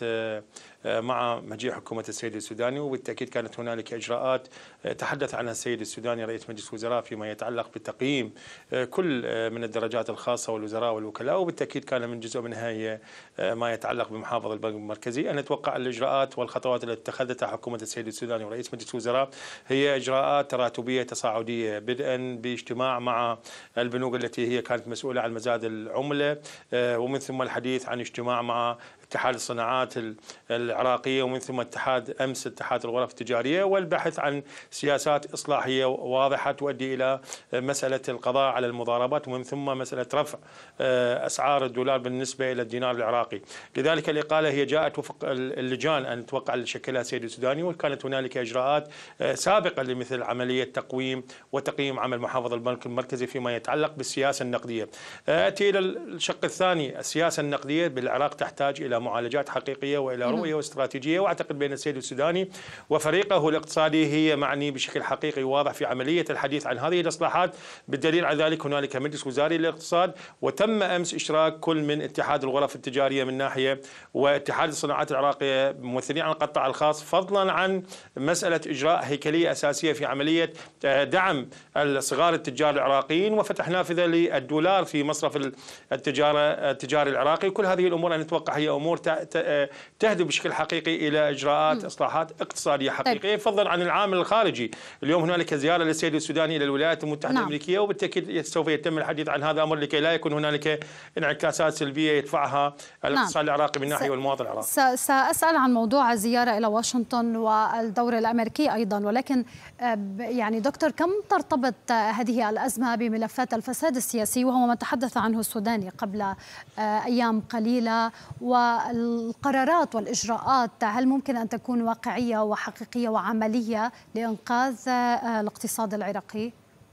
مع مجيء حكومه السيد السوداني، وبالتاكيد كانت هنالك اجراءات تحدث عنها السيد السوداني رئيس مجلس الوزراء فيما يتعلق بتقييم كل من الدرجات الخاصه والوزراء والوكلاء، وبالتاكيد كان من جزء منها هي ما يتعلق بمحافظ البنك المركزي. انا اتوقع الاجراءات والخطوات التي اتخذتها حكومه السيد السوداني ورئيس مجلس الوزراء هي اجراءات تراتبيه تصاعديه، بدءا باجتماع مع البنوك التي هي كانت مسؤولة عن مزاد العملة، ومن ثم الحديث عن اجتماع مع اتحاد الصناعات العراقية، ومن ثم اتحاد أمس اتحاد الغرف التجارية، والبحث عن سياسات إصلاحية واضحة تؤدي إلى مسألة القضاء على المضاربات، ومن ثم مسألة رفع أسعار الدولار بالنسبة إلى الدينار العراقي. لذلك الإقالة هي جاءت وفق اللجان أن تتوقع اللي شكلها السيد السوداني، وكانت هنالك إجراءات سابقة لمثل عملية تقويم وتقييم عمل محافظ البنك المركزي فيما يتعلق بالسياسة النقدية. أتي إلى الشق الثاني، السياسة النقدية بالعراق تحتاج إلى معالجات حقيقية وإلى رؤية واستراتيجية، وأعتقد بأن السيد السوداني وفريقه الاقتصادي هي معني بشكل حقيقي واضح في عملية الحديث عن هذه الإصلاحات. بالدليل على ذلك هنالك مجلس وزاري للاقتصاد، وتم أمس إشراك كل من اتحاد الغرف التجارية من ناحية واتحاد الصناعات العراقية ممثلين عن القطاع الخاص، فضلا عن مسألة إجراء هيكلية أساسية في عملية دعم الصغار التجار العراقيين وفتح نافذة للدولار في مصرف التجارة التجاري العراقي. كل هذه الأمور أنا أتوقع هي أمور تهدف بشكل حقيقي إلى إجراءات إصلاحات اقتصادية حقيقية، فضلا عن العامل الخارجي. اليوم هنالك زيارة للسيد السوداني إلى الولايات المتحدة نعم. الأمريكية، وبالتأكيد سوف يتم الحديث عن هذا الأمر لكي لا يكون هنالك انعكاسات سلبية يدفعها الاقتصاد نعم. العراقي من ناحية والمواطن العراقي. سأسأل عن موضوع الزيارة إلى واشنطن والدور الأمريكي أيضا، ولكن يعني دكتور كم ترتبط هذه الأزمة بملفات الفساد السياسي وهو ما تحدث عنه السوداني قبل أيام قليلة، والقرارات والإجراءات هل ممكن أن تكون واقعية وحقيقية وعملية لإنقاذ الاقتصاد العراقي؟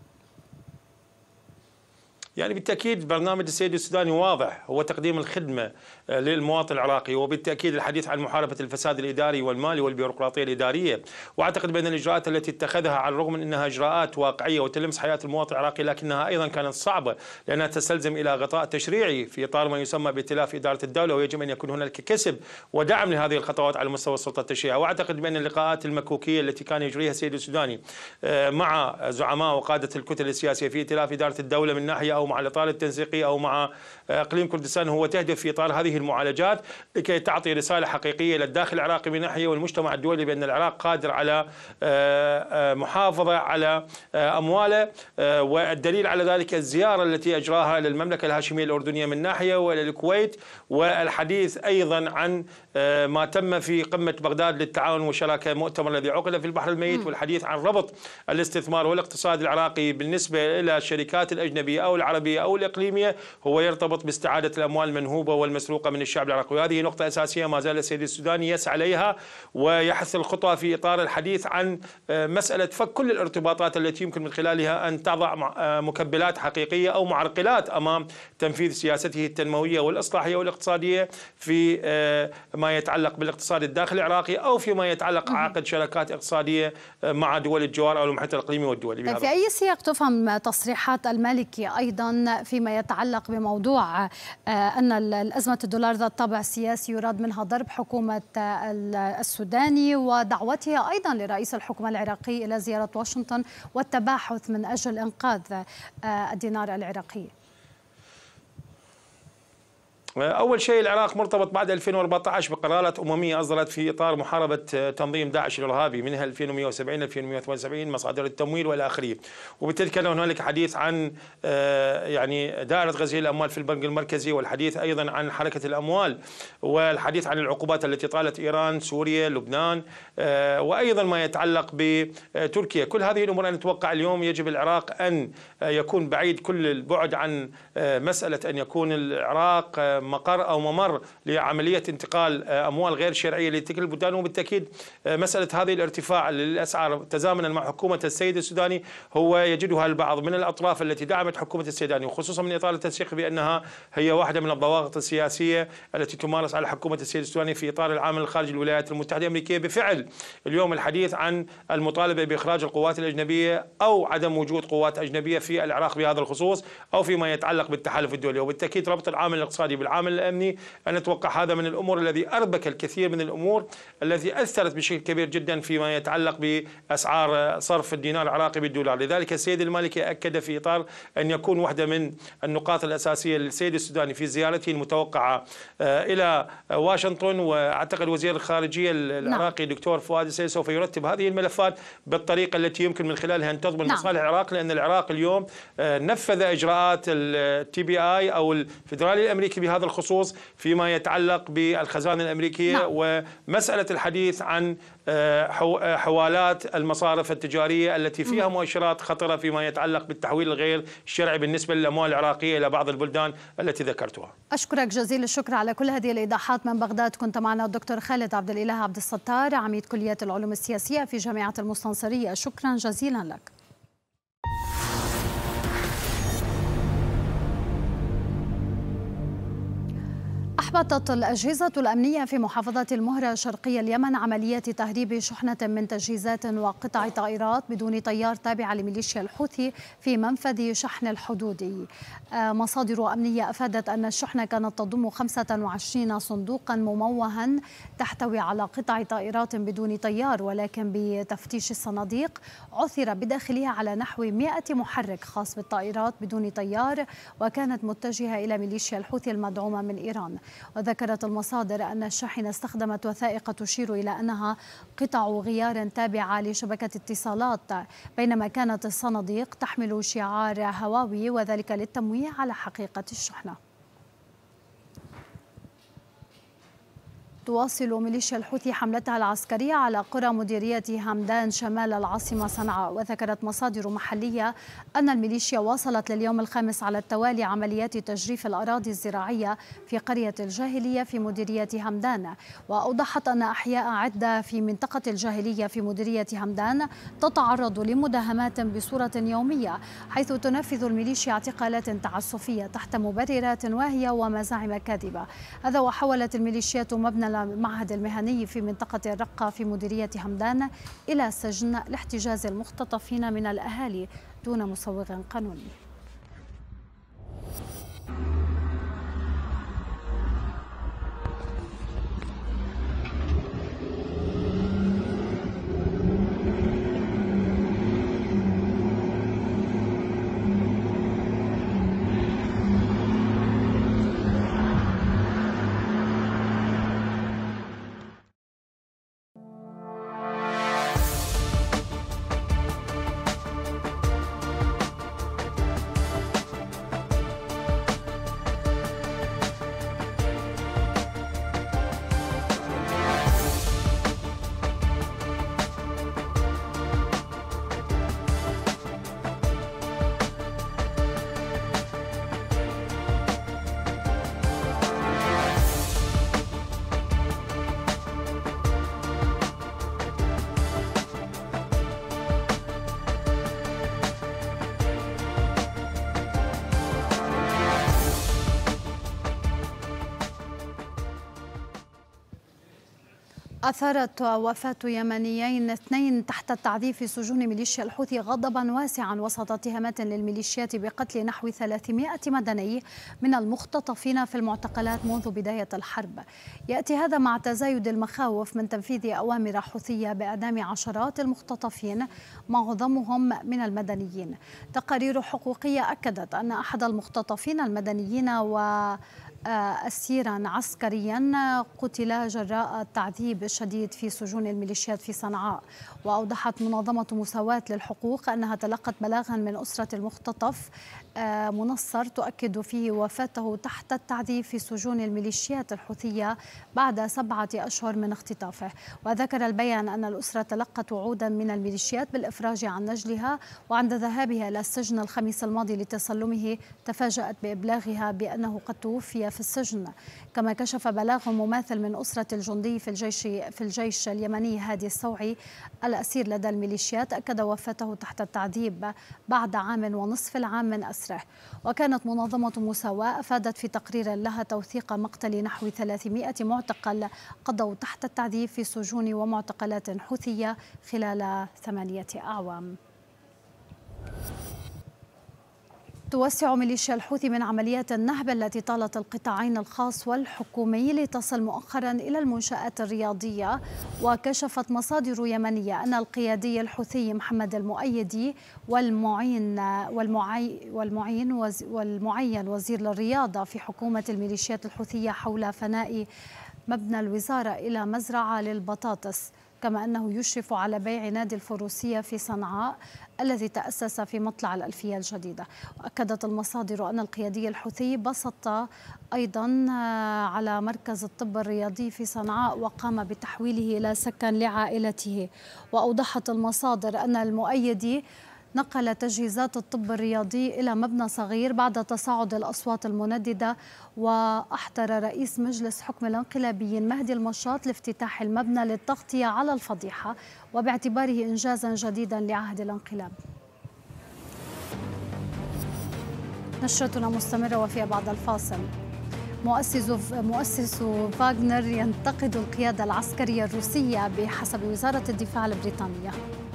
يعني بالتأكيد برنامج السيد السوداني واضح، هو تقديم الخدمة للمواطن العراقي، وبالتأكيد الحديث عن محاربة الفساد الإداري والمالي والبيروقراطية الإدارية. وأعتقد بأن الإجراءات التي اتخذها على الرغم من أنها إجراءات واقعية وتلمس حياة المواطن العراقي، لكنها أيضا كانت صعبة لأنها تستلزم إلى غطاء تشريعي في إطار ما يسمى بائتلاف إدارة الدولة، ويجب أن يكون هناك كسب ودعم لهذه الخطوات على مستوى السلطة التشريعية. وأعتقد بأن اللقاءات المكوكية التي كان يجريها السيد السوداني مع زعماء وقادة الكتل السياسية في ائتلاف إدارة الدولة من ناحية، أو مع الإطار التنسيقي، أو مع إقليم كردستان، هو تهدف في إطار هذه المعالجات لكي تعطي رسالة حقيقية للداخل العراقي من ناحية والمجتمع الدولي بأن العراق قادر على محافظة على أمواله. والدليل على ذلك الزيارة التي أجراها للمملكة الهاشمية الأردنية من ناحية وإلى الكويت، والحديث أيضا عن ما تم في قمة بغداد للتعاون والشراكة، مؤتمر الذي عقد في البحر الميت، والحديث عن ربط الاستثمار والاقتصاد العراقي بالنسبة إلى الشركات الأجنبية أو العربية أو الإقليمية هو يرتبط باستعادة الأموال المنهوبة والمسروقة من الشعب العراقي. وهذه نقطة أساسية ما زال السيد السوداني يسعى عليها ويحث الخطوة في إطار الحديث عن مسألة فك كل الارتباطات التي يمكن من خلالها أن تضع مكبلات حقيقية أو معرقلات أمام تنفيذ سياسته التنموية والإصلاحية والاقتصادية في ما يتعلق بالاقتصاد الداخلي العراقي، أو فيما يتعلق عقد شراكات اقتصادية مع دول الجوار أو المحيط الإقليمي والدولي. في أي سياق تفهم تصريحات المالكي أيضا فيما يتعلق بموضوع أن الأزمة الدولار ذات طابع سياسي يراد منها ضرب حكومة السوداني، ودعوتها أيضا لرئيس الحكومة العراقي إلى زيارة واشنطن والتباحث من أجل إنقاذ الدينار العراقي؟ أول شيء العراق مرتبط بعد ألفين وأربعة عشر بقرارات أممية أصدرت في إطار محاربة تنظيم داعش الإرهابي، منها ألفين ومئة وسبعين ألفين ومئة وثمانية وسبعين مصادر التمويل والى آخره. وبالتالي كان هنالك حديث عن يعني دائرة غزير الأموال في البنك المركزي، والحديث أيضا عن حركة الأموال، والحديث عن العقوبات التي طالت إيران، سوريا، لبنان، وأيضا ما يتعلق بتركيا. كل هذه الأمور أنا أتوقع اليوم يجب العراق أن يكون بعيد كل البعد عن مسألة أن يكون العراق مقر أو ممر لعملية انتقال أموال غير شرعية لتلك البلدان. وبالتأكيد مسألة هذه الارتفاع للأسعار تزامنا مع حكومة السيد السوداني هو يجدها البعض من الأطراف التي دعمت حكومة السوداني، وخصوصا من إطار التنسيق بأنها هي واحدة من الضواغط السياسية التي تمارس على حكومة السيد السوداني في إطار العامل الخارجي للولايات المتحدة الأمريكية. بفعل اليوم الحديث عن المطالبة بإخراج القوات الأجنبية أو عدم وجود قوات أجنبية في العراق بهذا الخصوص، أو فيما يتعلق بالتحالف الدولي. وبالتأكيد ربط العامل الاقتصادي بالعامل الأمني أنا أتوقع هذا من الأمور الذي أربك الكثير من الأمور التي أثرت بشكل كبير جدا فيما يتعلق بأسعار صرف الدينار العراقي بالدولار. لذلك السيد المالكي أكد في إطار أن يكون واحدة من النقاط الأساسية للسيد السوداني في زيارته المتوقعة إلى واشنطن، وأعتقد وزير الخارجية العراقي دكتور فؤاد السيد سوف يرتب هذه الملفات بالطريقة التي يمكن من خلالها أن تضمن مصالح العراق، لأن العراق اليوم نفذ إجراءات التي بي آي أو الفيدرالي الأمريكي بهذا الخصوص فيما يتعلق بالخزانة الأمريكية. نعم. ومسألة الحديث عن حوالات المصارف التجارية التي فيها مؤشرات خطرة فيما يتعلق بالتحويل الغير الشرعي بالنسبة للأموال العراقية إلى بعض البلدان التي ذكرتها. أشكرك جزيل الشكر على كل هذه الإيضاحات من بغداد. كنت معنا الدكتور خالد عبد الإله عبد الستار، عميد كلية العلوم السياسية في جامعة المستنصرية. شكرا جزيلا لك. أحبطت الأجهزة الأمنية في محافظة المهرة شرقي اليمن عملية تهريب شحنة من تجهيزات وقطع طائرات بدون طيار تابعة لميليشيا الحوثي في منفذ شحن الحدودي. مصادر أمنية أفادت أن الشحنة كانت تضم خمسة وعشرين صندوقا مموها تحتوي على قطع طائرات بدون طيار، ولكن بتفتيش الصناديق عثر بداخلها على نحو مئة محرك خاص بالطائرات بدون طيار، وكانت متجهة إلى ميليشيا الحوثي المدعومة من إيران. وذكرت المصادر أن الشاحنة استخدمت وثائق تشير إلى أنها قطع غيار تابعة لشبكة اتصالات، بينما كانت الصناديق تحمل شعار هواوي، وذلك للتمويه على حقيقة الشحنة. تواصل ميليشيا الحوثي حملتها العسكرية على قرى مديرية همدان شمال العاصمة صنعاء. وذكرت مصادر محلية أن الميليشيا واصلت لليوم الخامس على التوالي عمليات تجريف الأراضي الزراعية في قرية الجاهلية في مديرية همدان. وأوضحت أن أحياء عدة في منطقة الجاهلية في مديرية همدان تتعرض لمداهمات بصورة يومية، حيث تنفذ الميليشيا اعتقالات تعسفية تحت مبررات واهية ومزاعم كاذبة. هذا وحولت الميليشيات مبنى المعهد المهني في منطقة الرقة في مديرية همدان إلى سجن لاحتجاز المختطفين من الأهالي دون مسوغ قانوني. أثارت وفاة يمنيين اثنين تحت التعذيب في سجون ميليشيا الحوثي غضبا واسعا وسط اتهامات للميليشيات بقتل نحو ثلاثمائة مدني من المختطفين في المعتقلات منذ بداية الحرب. يأتي هذا مع تزايد المخاوف من تنفيذ أوامر حوثية بإعدام عشرات المختطفين معظمهم من المدنيين. تقارير حقوقية أكدت أن أحد المختطفين المدنيين و أسيرا عسكريا قتل جراء التعذيب الشديد في سجون الميليشيات في صنعاء. وأوضحت منظمة مساواة للحقوق أنها تلقت بلاغا من أسرة المختطف منصر تؤكد فيه وفاته تحت التعذيب في سجون الميليشيات الحوثية بعد سبعة أشهر من اختطافه. وذكر البيان أن الأسرة تلقت وعودا من الميليشيات بالإفراج عن نجلها، وعند ذهابها إلى السجن الخميس الماضي لتسلمه تفاجأت بإبلاغها بأنه قد توفي في السجن. كما كشف بلاغ مماثل من أسرة الجندي في الجيش في الجيش اليمني هادي السوعي الأسير لدى الميليشيات أكد وفاته تحت التعذيب بعد عام ونصف العام من أسره. وكانت منظمة مساواة أفادت في تقرير لها توثيق مقتل نحو ثلاثمائة معتقل قضوا تحت التعذيب في سجون ومعتقلات حوثية خلال ثمانية أعوام. توسع ميليشيا الحوثي من عمليات النهب التي طالت القطاعين الخاص والحكومي لتصل مؤخرا إلى المنشآت الرياضية. وكشفت مصادر يمنية أن القيادي الحوثي محمد المؤيدي والمعين والمعي والمعين والمعين وزير للرياضة في حكومة الميليشيات الحوثية حول فناء مبنى الوزارة إلى مزرعة للبطاطس، كما أنه يشرف على بيع نادي الفروسية في صنعاء الذي تأسس في مطلع الألفية الجديدة. وأكدت المصادر أن القيادي الحوثي بسط أيضا على مركز الطب الرياضي في صنعاء وقام بتحويله إلى سكن لعائلته. وأوضحت المصادر أن المؤيدي نقل تجهيزات الطب الرياضي إلى مبنى صغير بعد تصاعد الأصوات المنددة. وأحضر رئيس مجلس حكم الانقلابيين مهدي المشاط لافتتاح المبنى للتغطية على الفضيحة وباعتباره إنجازا جديدا لعهد الانقلاب. نشرتنا مستمرة وفيها بعد الفاصل. مؤسس مؤسس فاغنر ينتقد القيادة العسكرية الروسية بحسب وزارة الدفاع البريطانية.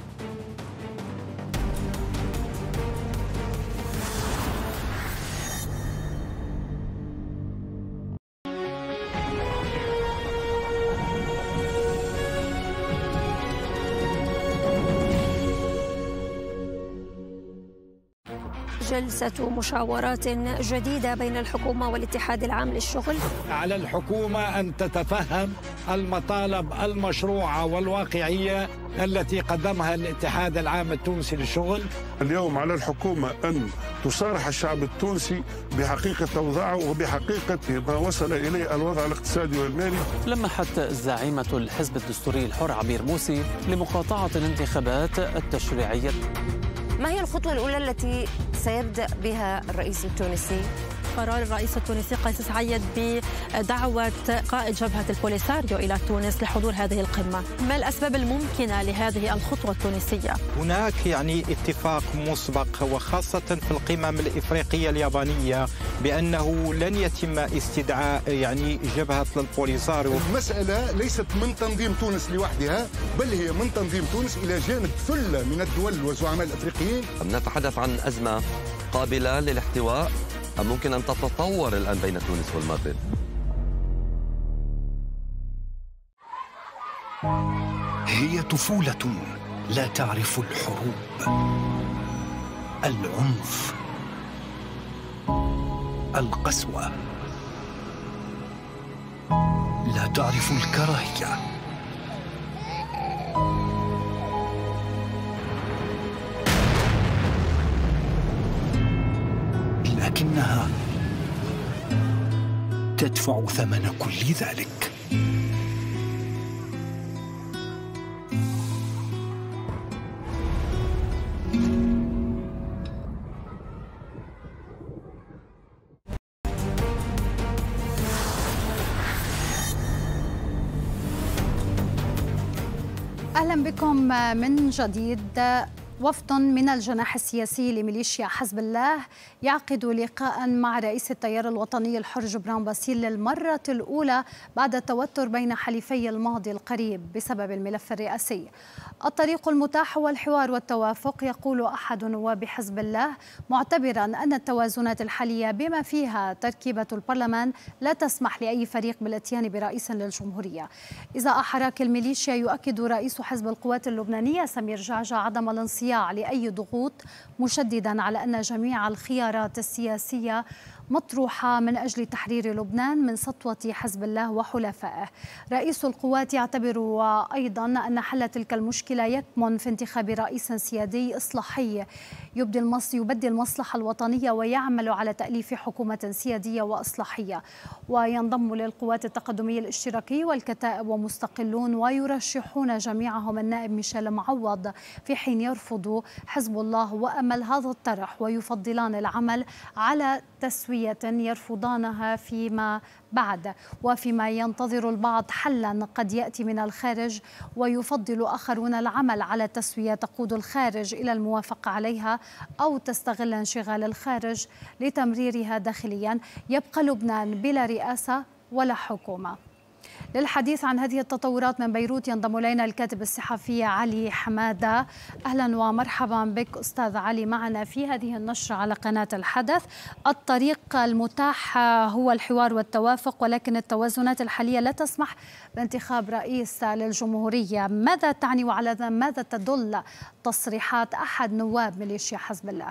جلسة مشاورات جديدة بين الحكومة والاتحاد العام للشغل. على الحكومة أن تتفهم المطالب المشروعة والواقعية التي قدمها الاتحاد العام التونسي للشغل. اليوم على الحكومة أن تصارح الشعب التونسي بحقيقة أوضاعه وبحقيقة ما وصل إليه الوضع الاقتصادي والمالي. لمحت زعيمة الحزب الدستوري الحر عبير موسي لمقاطعة الانتخابات التشريعية. ما هي الخطوة الأولى التي سيبدأ بها الرئيس التونسي؟ قرار الرئيس التونسي قيس سعيد بدعوة قائد جبهة البوليساريو إلى تونس لحضور هذه القمة. ما الأسباب الممكنة لهذه الخطوة التونسية؟ هناك يعني اتفاق مسبق وخاصة في القمم الإفريقية اليابانية بأنه لن يتم استدعاء يعني جبهة البوليساريو. المسألة ليست من تنظيم تونس لوحدها، بل هي من تنظيم تونس إلى جانب ثلة من الدول والزعماء الأفريقيين. نتحدث عن أزمة قابلة للاحتواء أم ممكن أن تتطور الآن بين تونس والمغرب؟ هي طفولة لا تعرف الحروب، العنف، القسوة، لا تعرف الكراهية. لكنها تدفع ثمن كل ذلك. أهلا بكم من جديد. وفد من الجناح السياسي لميليشيا حزب الله يعقد لقاء مع رئيس التيار الوطني الحر جبران باسيل للمرة الأولى بعد التوتر بين حليفي الماضي القريب بسبب الملف الرئاسي. الطريق المتاح هو الحوار والتوافق، يقول أحد نواب حزب الله، معتبرا أن التوازنات الحالية بما فيها تركيبة البرلمان لا تسمح لأي فريق بالاتيان برئيس للجمهورية. إزاء حراك الميليشيا يؤكد رئيس حزب القوات اللبنانية سمير جعجع عدم الانصياع لأي ضغوط، مشددا على أن جميع الخيارات السياسية مطروحة من أجل تحرير لبنان من سطوة حزب الله وحلفائه. رئيس القوات يعتبر أيضا أن حل تلك المشكلة يكمن في انتخاب رئيس سيادي إصلاحي يبدي يبدي المصلحة الوطنية ويعمل على تأليف حكومة سيادية وإصلاحية. وينضم للقوات التقدمي الاشتراكي والكتائب ومستقلون ويرشحون جميعهم النائب ميشيل معوض، في حين يرفض حزب الله وأمل هذا الطرح ويفضلان العمل على تسوية يرفضانها فيما بعد. وفيما ينتظر البعض حلا قد يأتي من الخارج ويفضل آخرون العمل على تسوية تقود الخارج إلى الموافقة عليها أو تستغل انشغال الخارج لتمريرها داخليا، يبقى لبنان بلا رئاسة ولا حكومة. للحديث عن هذه التطورات من بيروت ينضم إلينا الكاتب الصحفي علي حمادة. أهلا ومرحبا بك أستاذ علي معنا في هذه النشرة على قناة الحدث. الطريق المتاح هو الحوار والتوافق، ولكن التوازنات الحالية لا تسمح بانتخاب رئيس للجمهورية. ماذا تعني وعلى ماذا تدل تصريحات أحد نواب ميليشيا حزب الله؟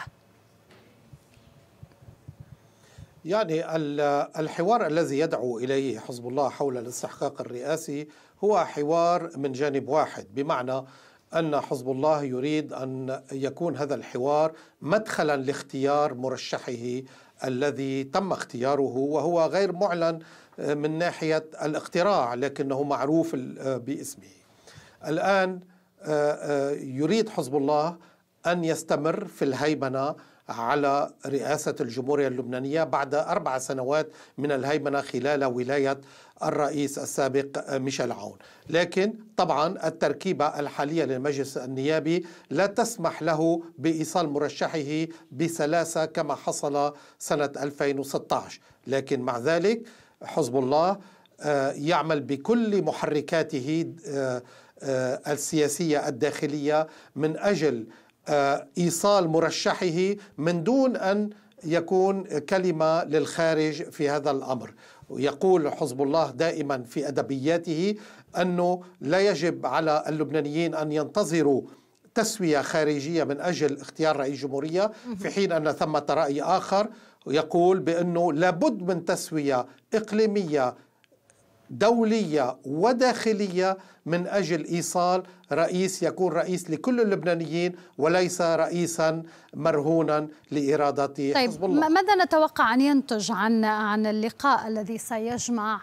يعني الحوار الذي يدعو إليه حزب الله حول الاستحقاق الرئاسي هو حوار من جانب واحد، بمعنى أن حزب الله يريد أن يكون هذا الحوار مدخلا لاختيار مرشحه الذي تم اختياره، وهو غير معلن من ناحية الاقتراع لكنه معروف باسمه. الآن يريد حزب الله أن يستمر في الهيمنة على رئاسة الجمهورية اللبنانية بعد أربع سنوات من الهيمنة خلال ولاية الرئيس السابق ميشيل عون. لكن طبعا التركيبة الحالية للمجلس النيابي لا تسمح له بإيصال مرشحه بسلاسة كما حصل سنة ألفين وستة عشر، لكن مع ذلك حزب الله يعمل بكل محركاته السياسية الداخلية من أجل إيصال مرشحه من دون أن يكون كلمة للخارج في هذا الأمر. يقول حزب الله دائما في أدبياته أنه لا يجب على اللبنانيين أن ينتظروا تسوية خارجية من أجل اختيار رئيس جمهورية، في حين أن ثمة رأي آخر يقول بأنه لابد من تسوية إقليمية دولية وداخلية من أجل إيصال رئيس يكون رئيس لكل اللبنانيين وليس رئيسا مرهونا لإرادة طيب حزب الله. ماذا نتوقع أن ينتج عن عن اللقاء الذي سيجمع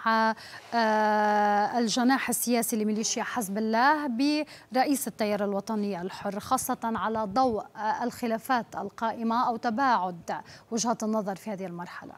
الجناح السياسي لميليشيا حزب الله برئيس التيار الوطني الحر، خاصة على ضوء الخلافات القائمة أو تباعد وجهات النظر في هذه المرحلة؟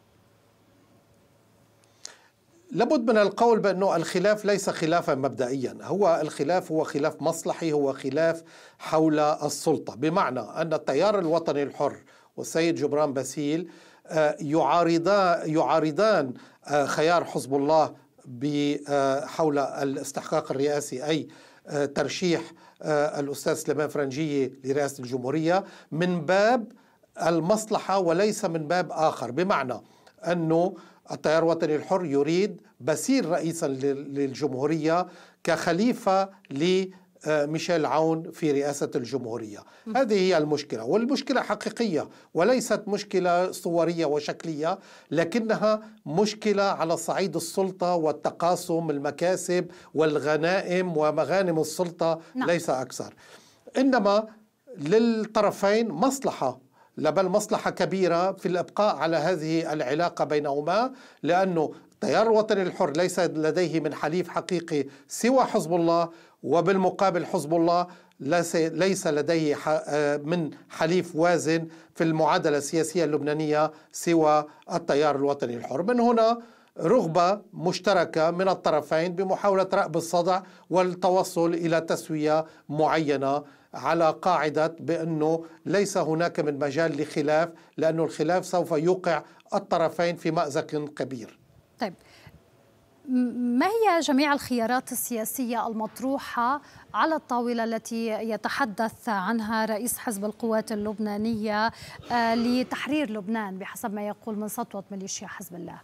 لابد من القول بأنه الخلاف ليس خلافا مبدئيا، هو الخلاف هو خلاف مصلحي، هو خلاف حول السلطة، بمعنى أن التيار الوطني الحر والسيد جبران باسيل يعارضان يعارضان خيار حزب الله حول الاستحقاق الرئاسي، أي ترشيح الأستاذ سليمان فرنجية لرئاسة الجمهورية من باب المصلحة وليس من باب آخر، بمعنى أنه التيار الوطني الحر يريد باسيل رئيسا للجمهورية كخليفة لميشيل عون في رئاسة الجمهورية. هذه هي المشكلة، والمشكلة حقيقية وليست مشكلة صورية وشكلية، لكنها مشكلة على صعيد السلطة والتقاسم المكاسب والغنائم ومغانم السلطة، نعم. ليس أكثر. إنما للطرفين مصلحة، بل مصلحة كبيرة في الإبقاء على هذه العلاقة بينهما، لأنه التيار الوطني الحر ليس لديه من حليف حقيقي سوى حزب الله، وبالمقابل حزب الله ليس لديه من حليف وازن في المعادلة السياسية اللبنانية سوى التيار الوطني الحر. من هنا رغبة مشتركة من الطرفين بمحاولة رأب الصدع والتوصل إلى تسوية معينة على قاعدة بأنه ليس هناك من مجال لخلاف، لأن الخلاف سوف يوقع الطرفين في مأزق كبير. طيب، ما هي جميع الخيارات السياسية المطروحة على الطاولة التي يتحدث عنها رئيس حزب القوات اللبنانية لتحرير لبنان بحسب ما يقول من سطوة ميليشيا حزب الله؟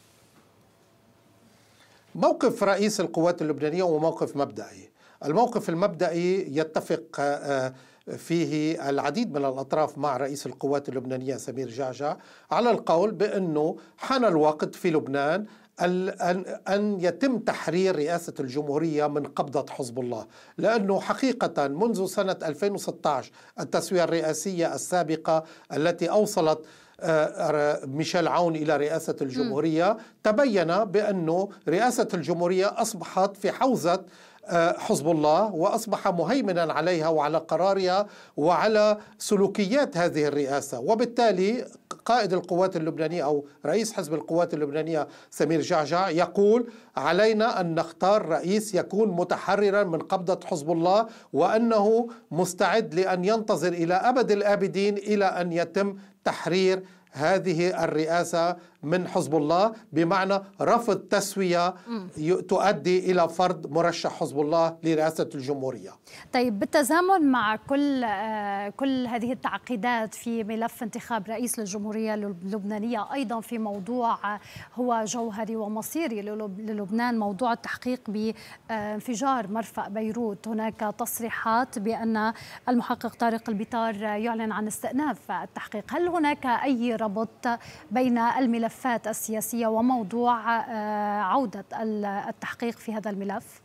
موقف رئيس القوات اللبنانية هو موقف مبدئي. الموقف المبدئي يتفق فيه العديد من الأطراف مع رئيس القوات اللبنانية سمير جعجع على القول بأنه حان الوقت في لبنان أن يتم تحرير رئاسة الجمهورية من قبضة حزب الله، لأنه حقيقة منذ سنة ألفين وستة عشر التسوية الرئاسية السابقة التي أوصلت ميشيل عون إلى رئاسة الجمهورية تبين بأنه رئاسة الجمهورية أصبحت في حوزة حزب الله، وأصبح مهيمنا عليها وعلى قرارها وعلى سلوكيات هذه الرئاسة. وبالتالي قائد القوات اللبنانية أو رئيس حزب القوات اللبنانية سمير جعجع يقول علينا أن نختار رئيس يكون متحررا من قبضة حزب الله، وأنه مستعد لأن ينتظر إلى أبد الآبدين إلى أن يتم تحرير هذه الرئاسة من حزب الله، بمعنى رفض تسوية تؤدي إلى فرض مرشح حزب الله لرئاسة الجمهورية. طيب، بالتزامن مع كل كل هذه التعقيدات في ملف انتخاب رئيس للجمهورية اللبنانية، أيضا في موضوع هو جوهري ومصيري للبنان، موضوع التحقيق بانفجار مرفأ بيروت. هناك تصريحات بأن المحقق طارق البيطار يعلن عن استئناف التحقيق. هل هناك أي ربط بين الملف السياسية وموضوع عودة التحقيق في هذا الملف؟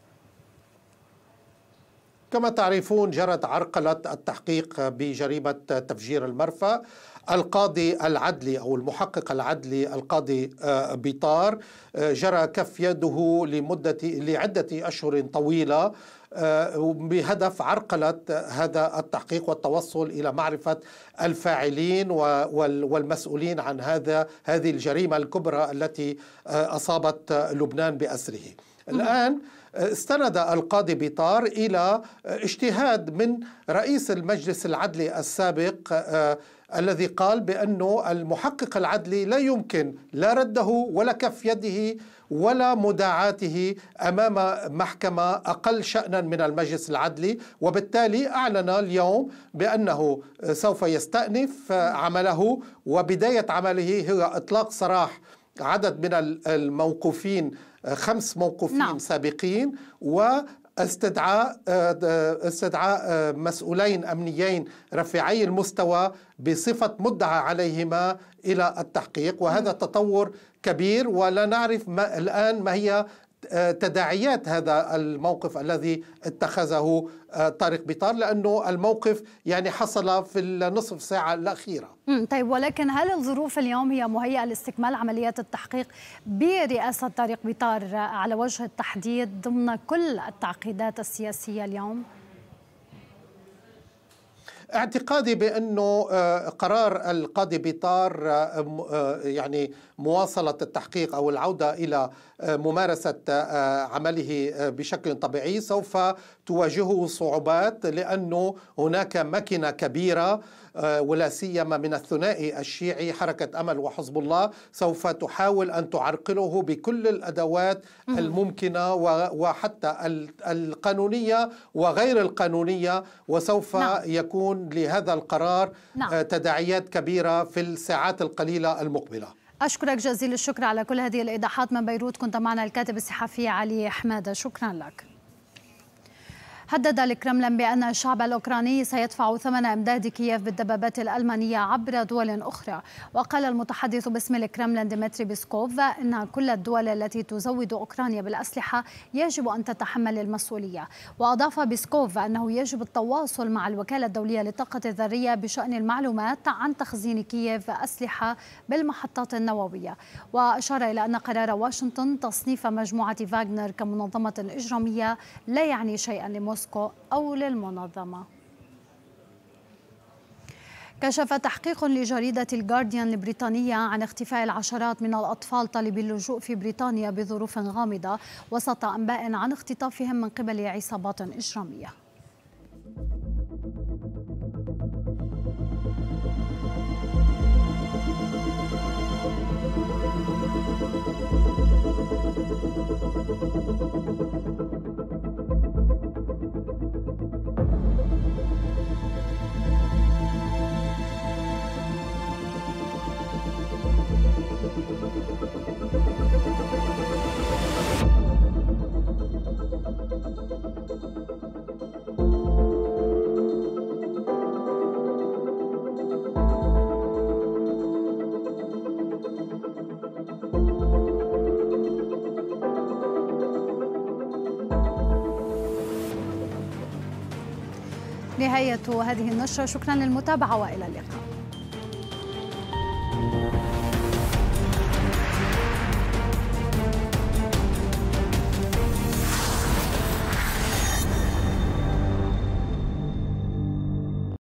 كما تعرفون جرت عرقلة التحقيق بجريمة تفجير المرفأ. القاضي العدلي أو المحقق العدلي القاضي بيطار جرى كف يده لمدة لعدة أشهر طويلة بهدف عرقلة هذا التحقيق والتوصل إلى معرفة الفاعلين والمسؤولين عن هذا هذه الجريمة الكبرى التي أصابت لبنان بأسره. الآن استند القاضي بيطار إلى اجتهاد من رئيس المجلس العدلي السابق الذي قال بأنه المحقق العدلي لا يمكن لا رده ولا كف يده ولا مداعاته أمام محكمة أقل شأنا من المجلس العدلي، وبالتالي أعلن اليوم بأنه سوف يستأنف عمله، وبداية عمله هو إطلاق سراح عدد من الموقوفين، خمس موقوفين نعم. سابقين، واستدعاء استدعاء مسؤولين أمنيين رفيعي المستوى بصفة مدعى عليهما إلى التحقيق. وهذا تطور كبير، ولا نعرف ما الآن ما هي تداعيات هذا الموقف الذي اتخذه طارق بيطار، لأنه الموقف يعني حصل في النصف ساعة الأخيرة. طيب، ولكن هل الظروف اليوم هي مهيئة لاستكمال عمليات التحقيق برئاسة طارق بيطار على وجه التحديد ضمن كل التعقيدات السياسية اليوم؟ اعتقادي بأنه قرار القاضي بيطار يعني مواصلة التحقيق أو العودة إلى ممارسة عمله بشكل طبيعي سوف تواجهه صعوبات، لأنه هناك مكنة كبيرة ولا سيما من الثنائي الشيعي حركة أمل وحزب الله سوف تحاول أن تعرقله بكل الأدوات الممكنة وحتى القانونية وغير القانونية، وسوف نعم. يكون لهذا القرار نعم. تداعيات كبيرة في الساعات القليلة المقبلة. أشكرك جزيل الشكر على كل هذه الإيضاحات من بيروت. كنت معنا الكاتب الصحفي علي حمادة، شكرا لك. هدد الكرملين بأن الشعب الأوكراني سيدفع ثمن إمداد كييف بالدبابات الألمانية عبر دول أخرى. وقال المتحدث باسم الكرملين ديمتري بيسكوف أن كل الدول التي تزود أوكرانيا بالأسلحة يجب أن تتحمل المسؤولية. وأضاف بيسكوف أنه يجب التواصل مع الوكالة الدولية للطاقة الذرية بشأن المعلومات عن تخزين كييف أسلحة بالمحطات النووية. وأشار إلى أن قرار واشنطن تصنيف مجموعة فاغنر كمنظمة إجرامية لا يعني شيئا لموسكو أو للمنظمة. كشف تحقيق لجريدة الجارديان البريطانية عن اختفاء العشرات من الأطفال طالبي اللجوء في بريطانيا بظروف غامضة وسط أنباء عن اختطافهم من قبل عصابات إجرامية. نهاية هذه النشرة، شكرا للمتابعة وإلى اللقاء.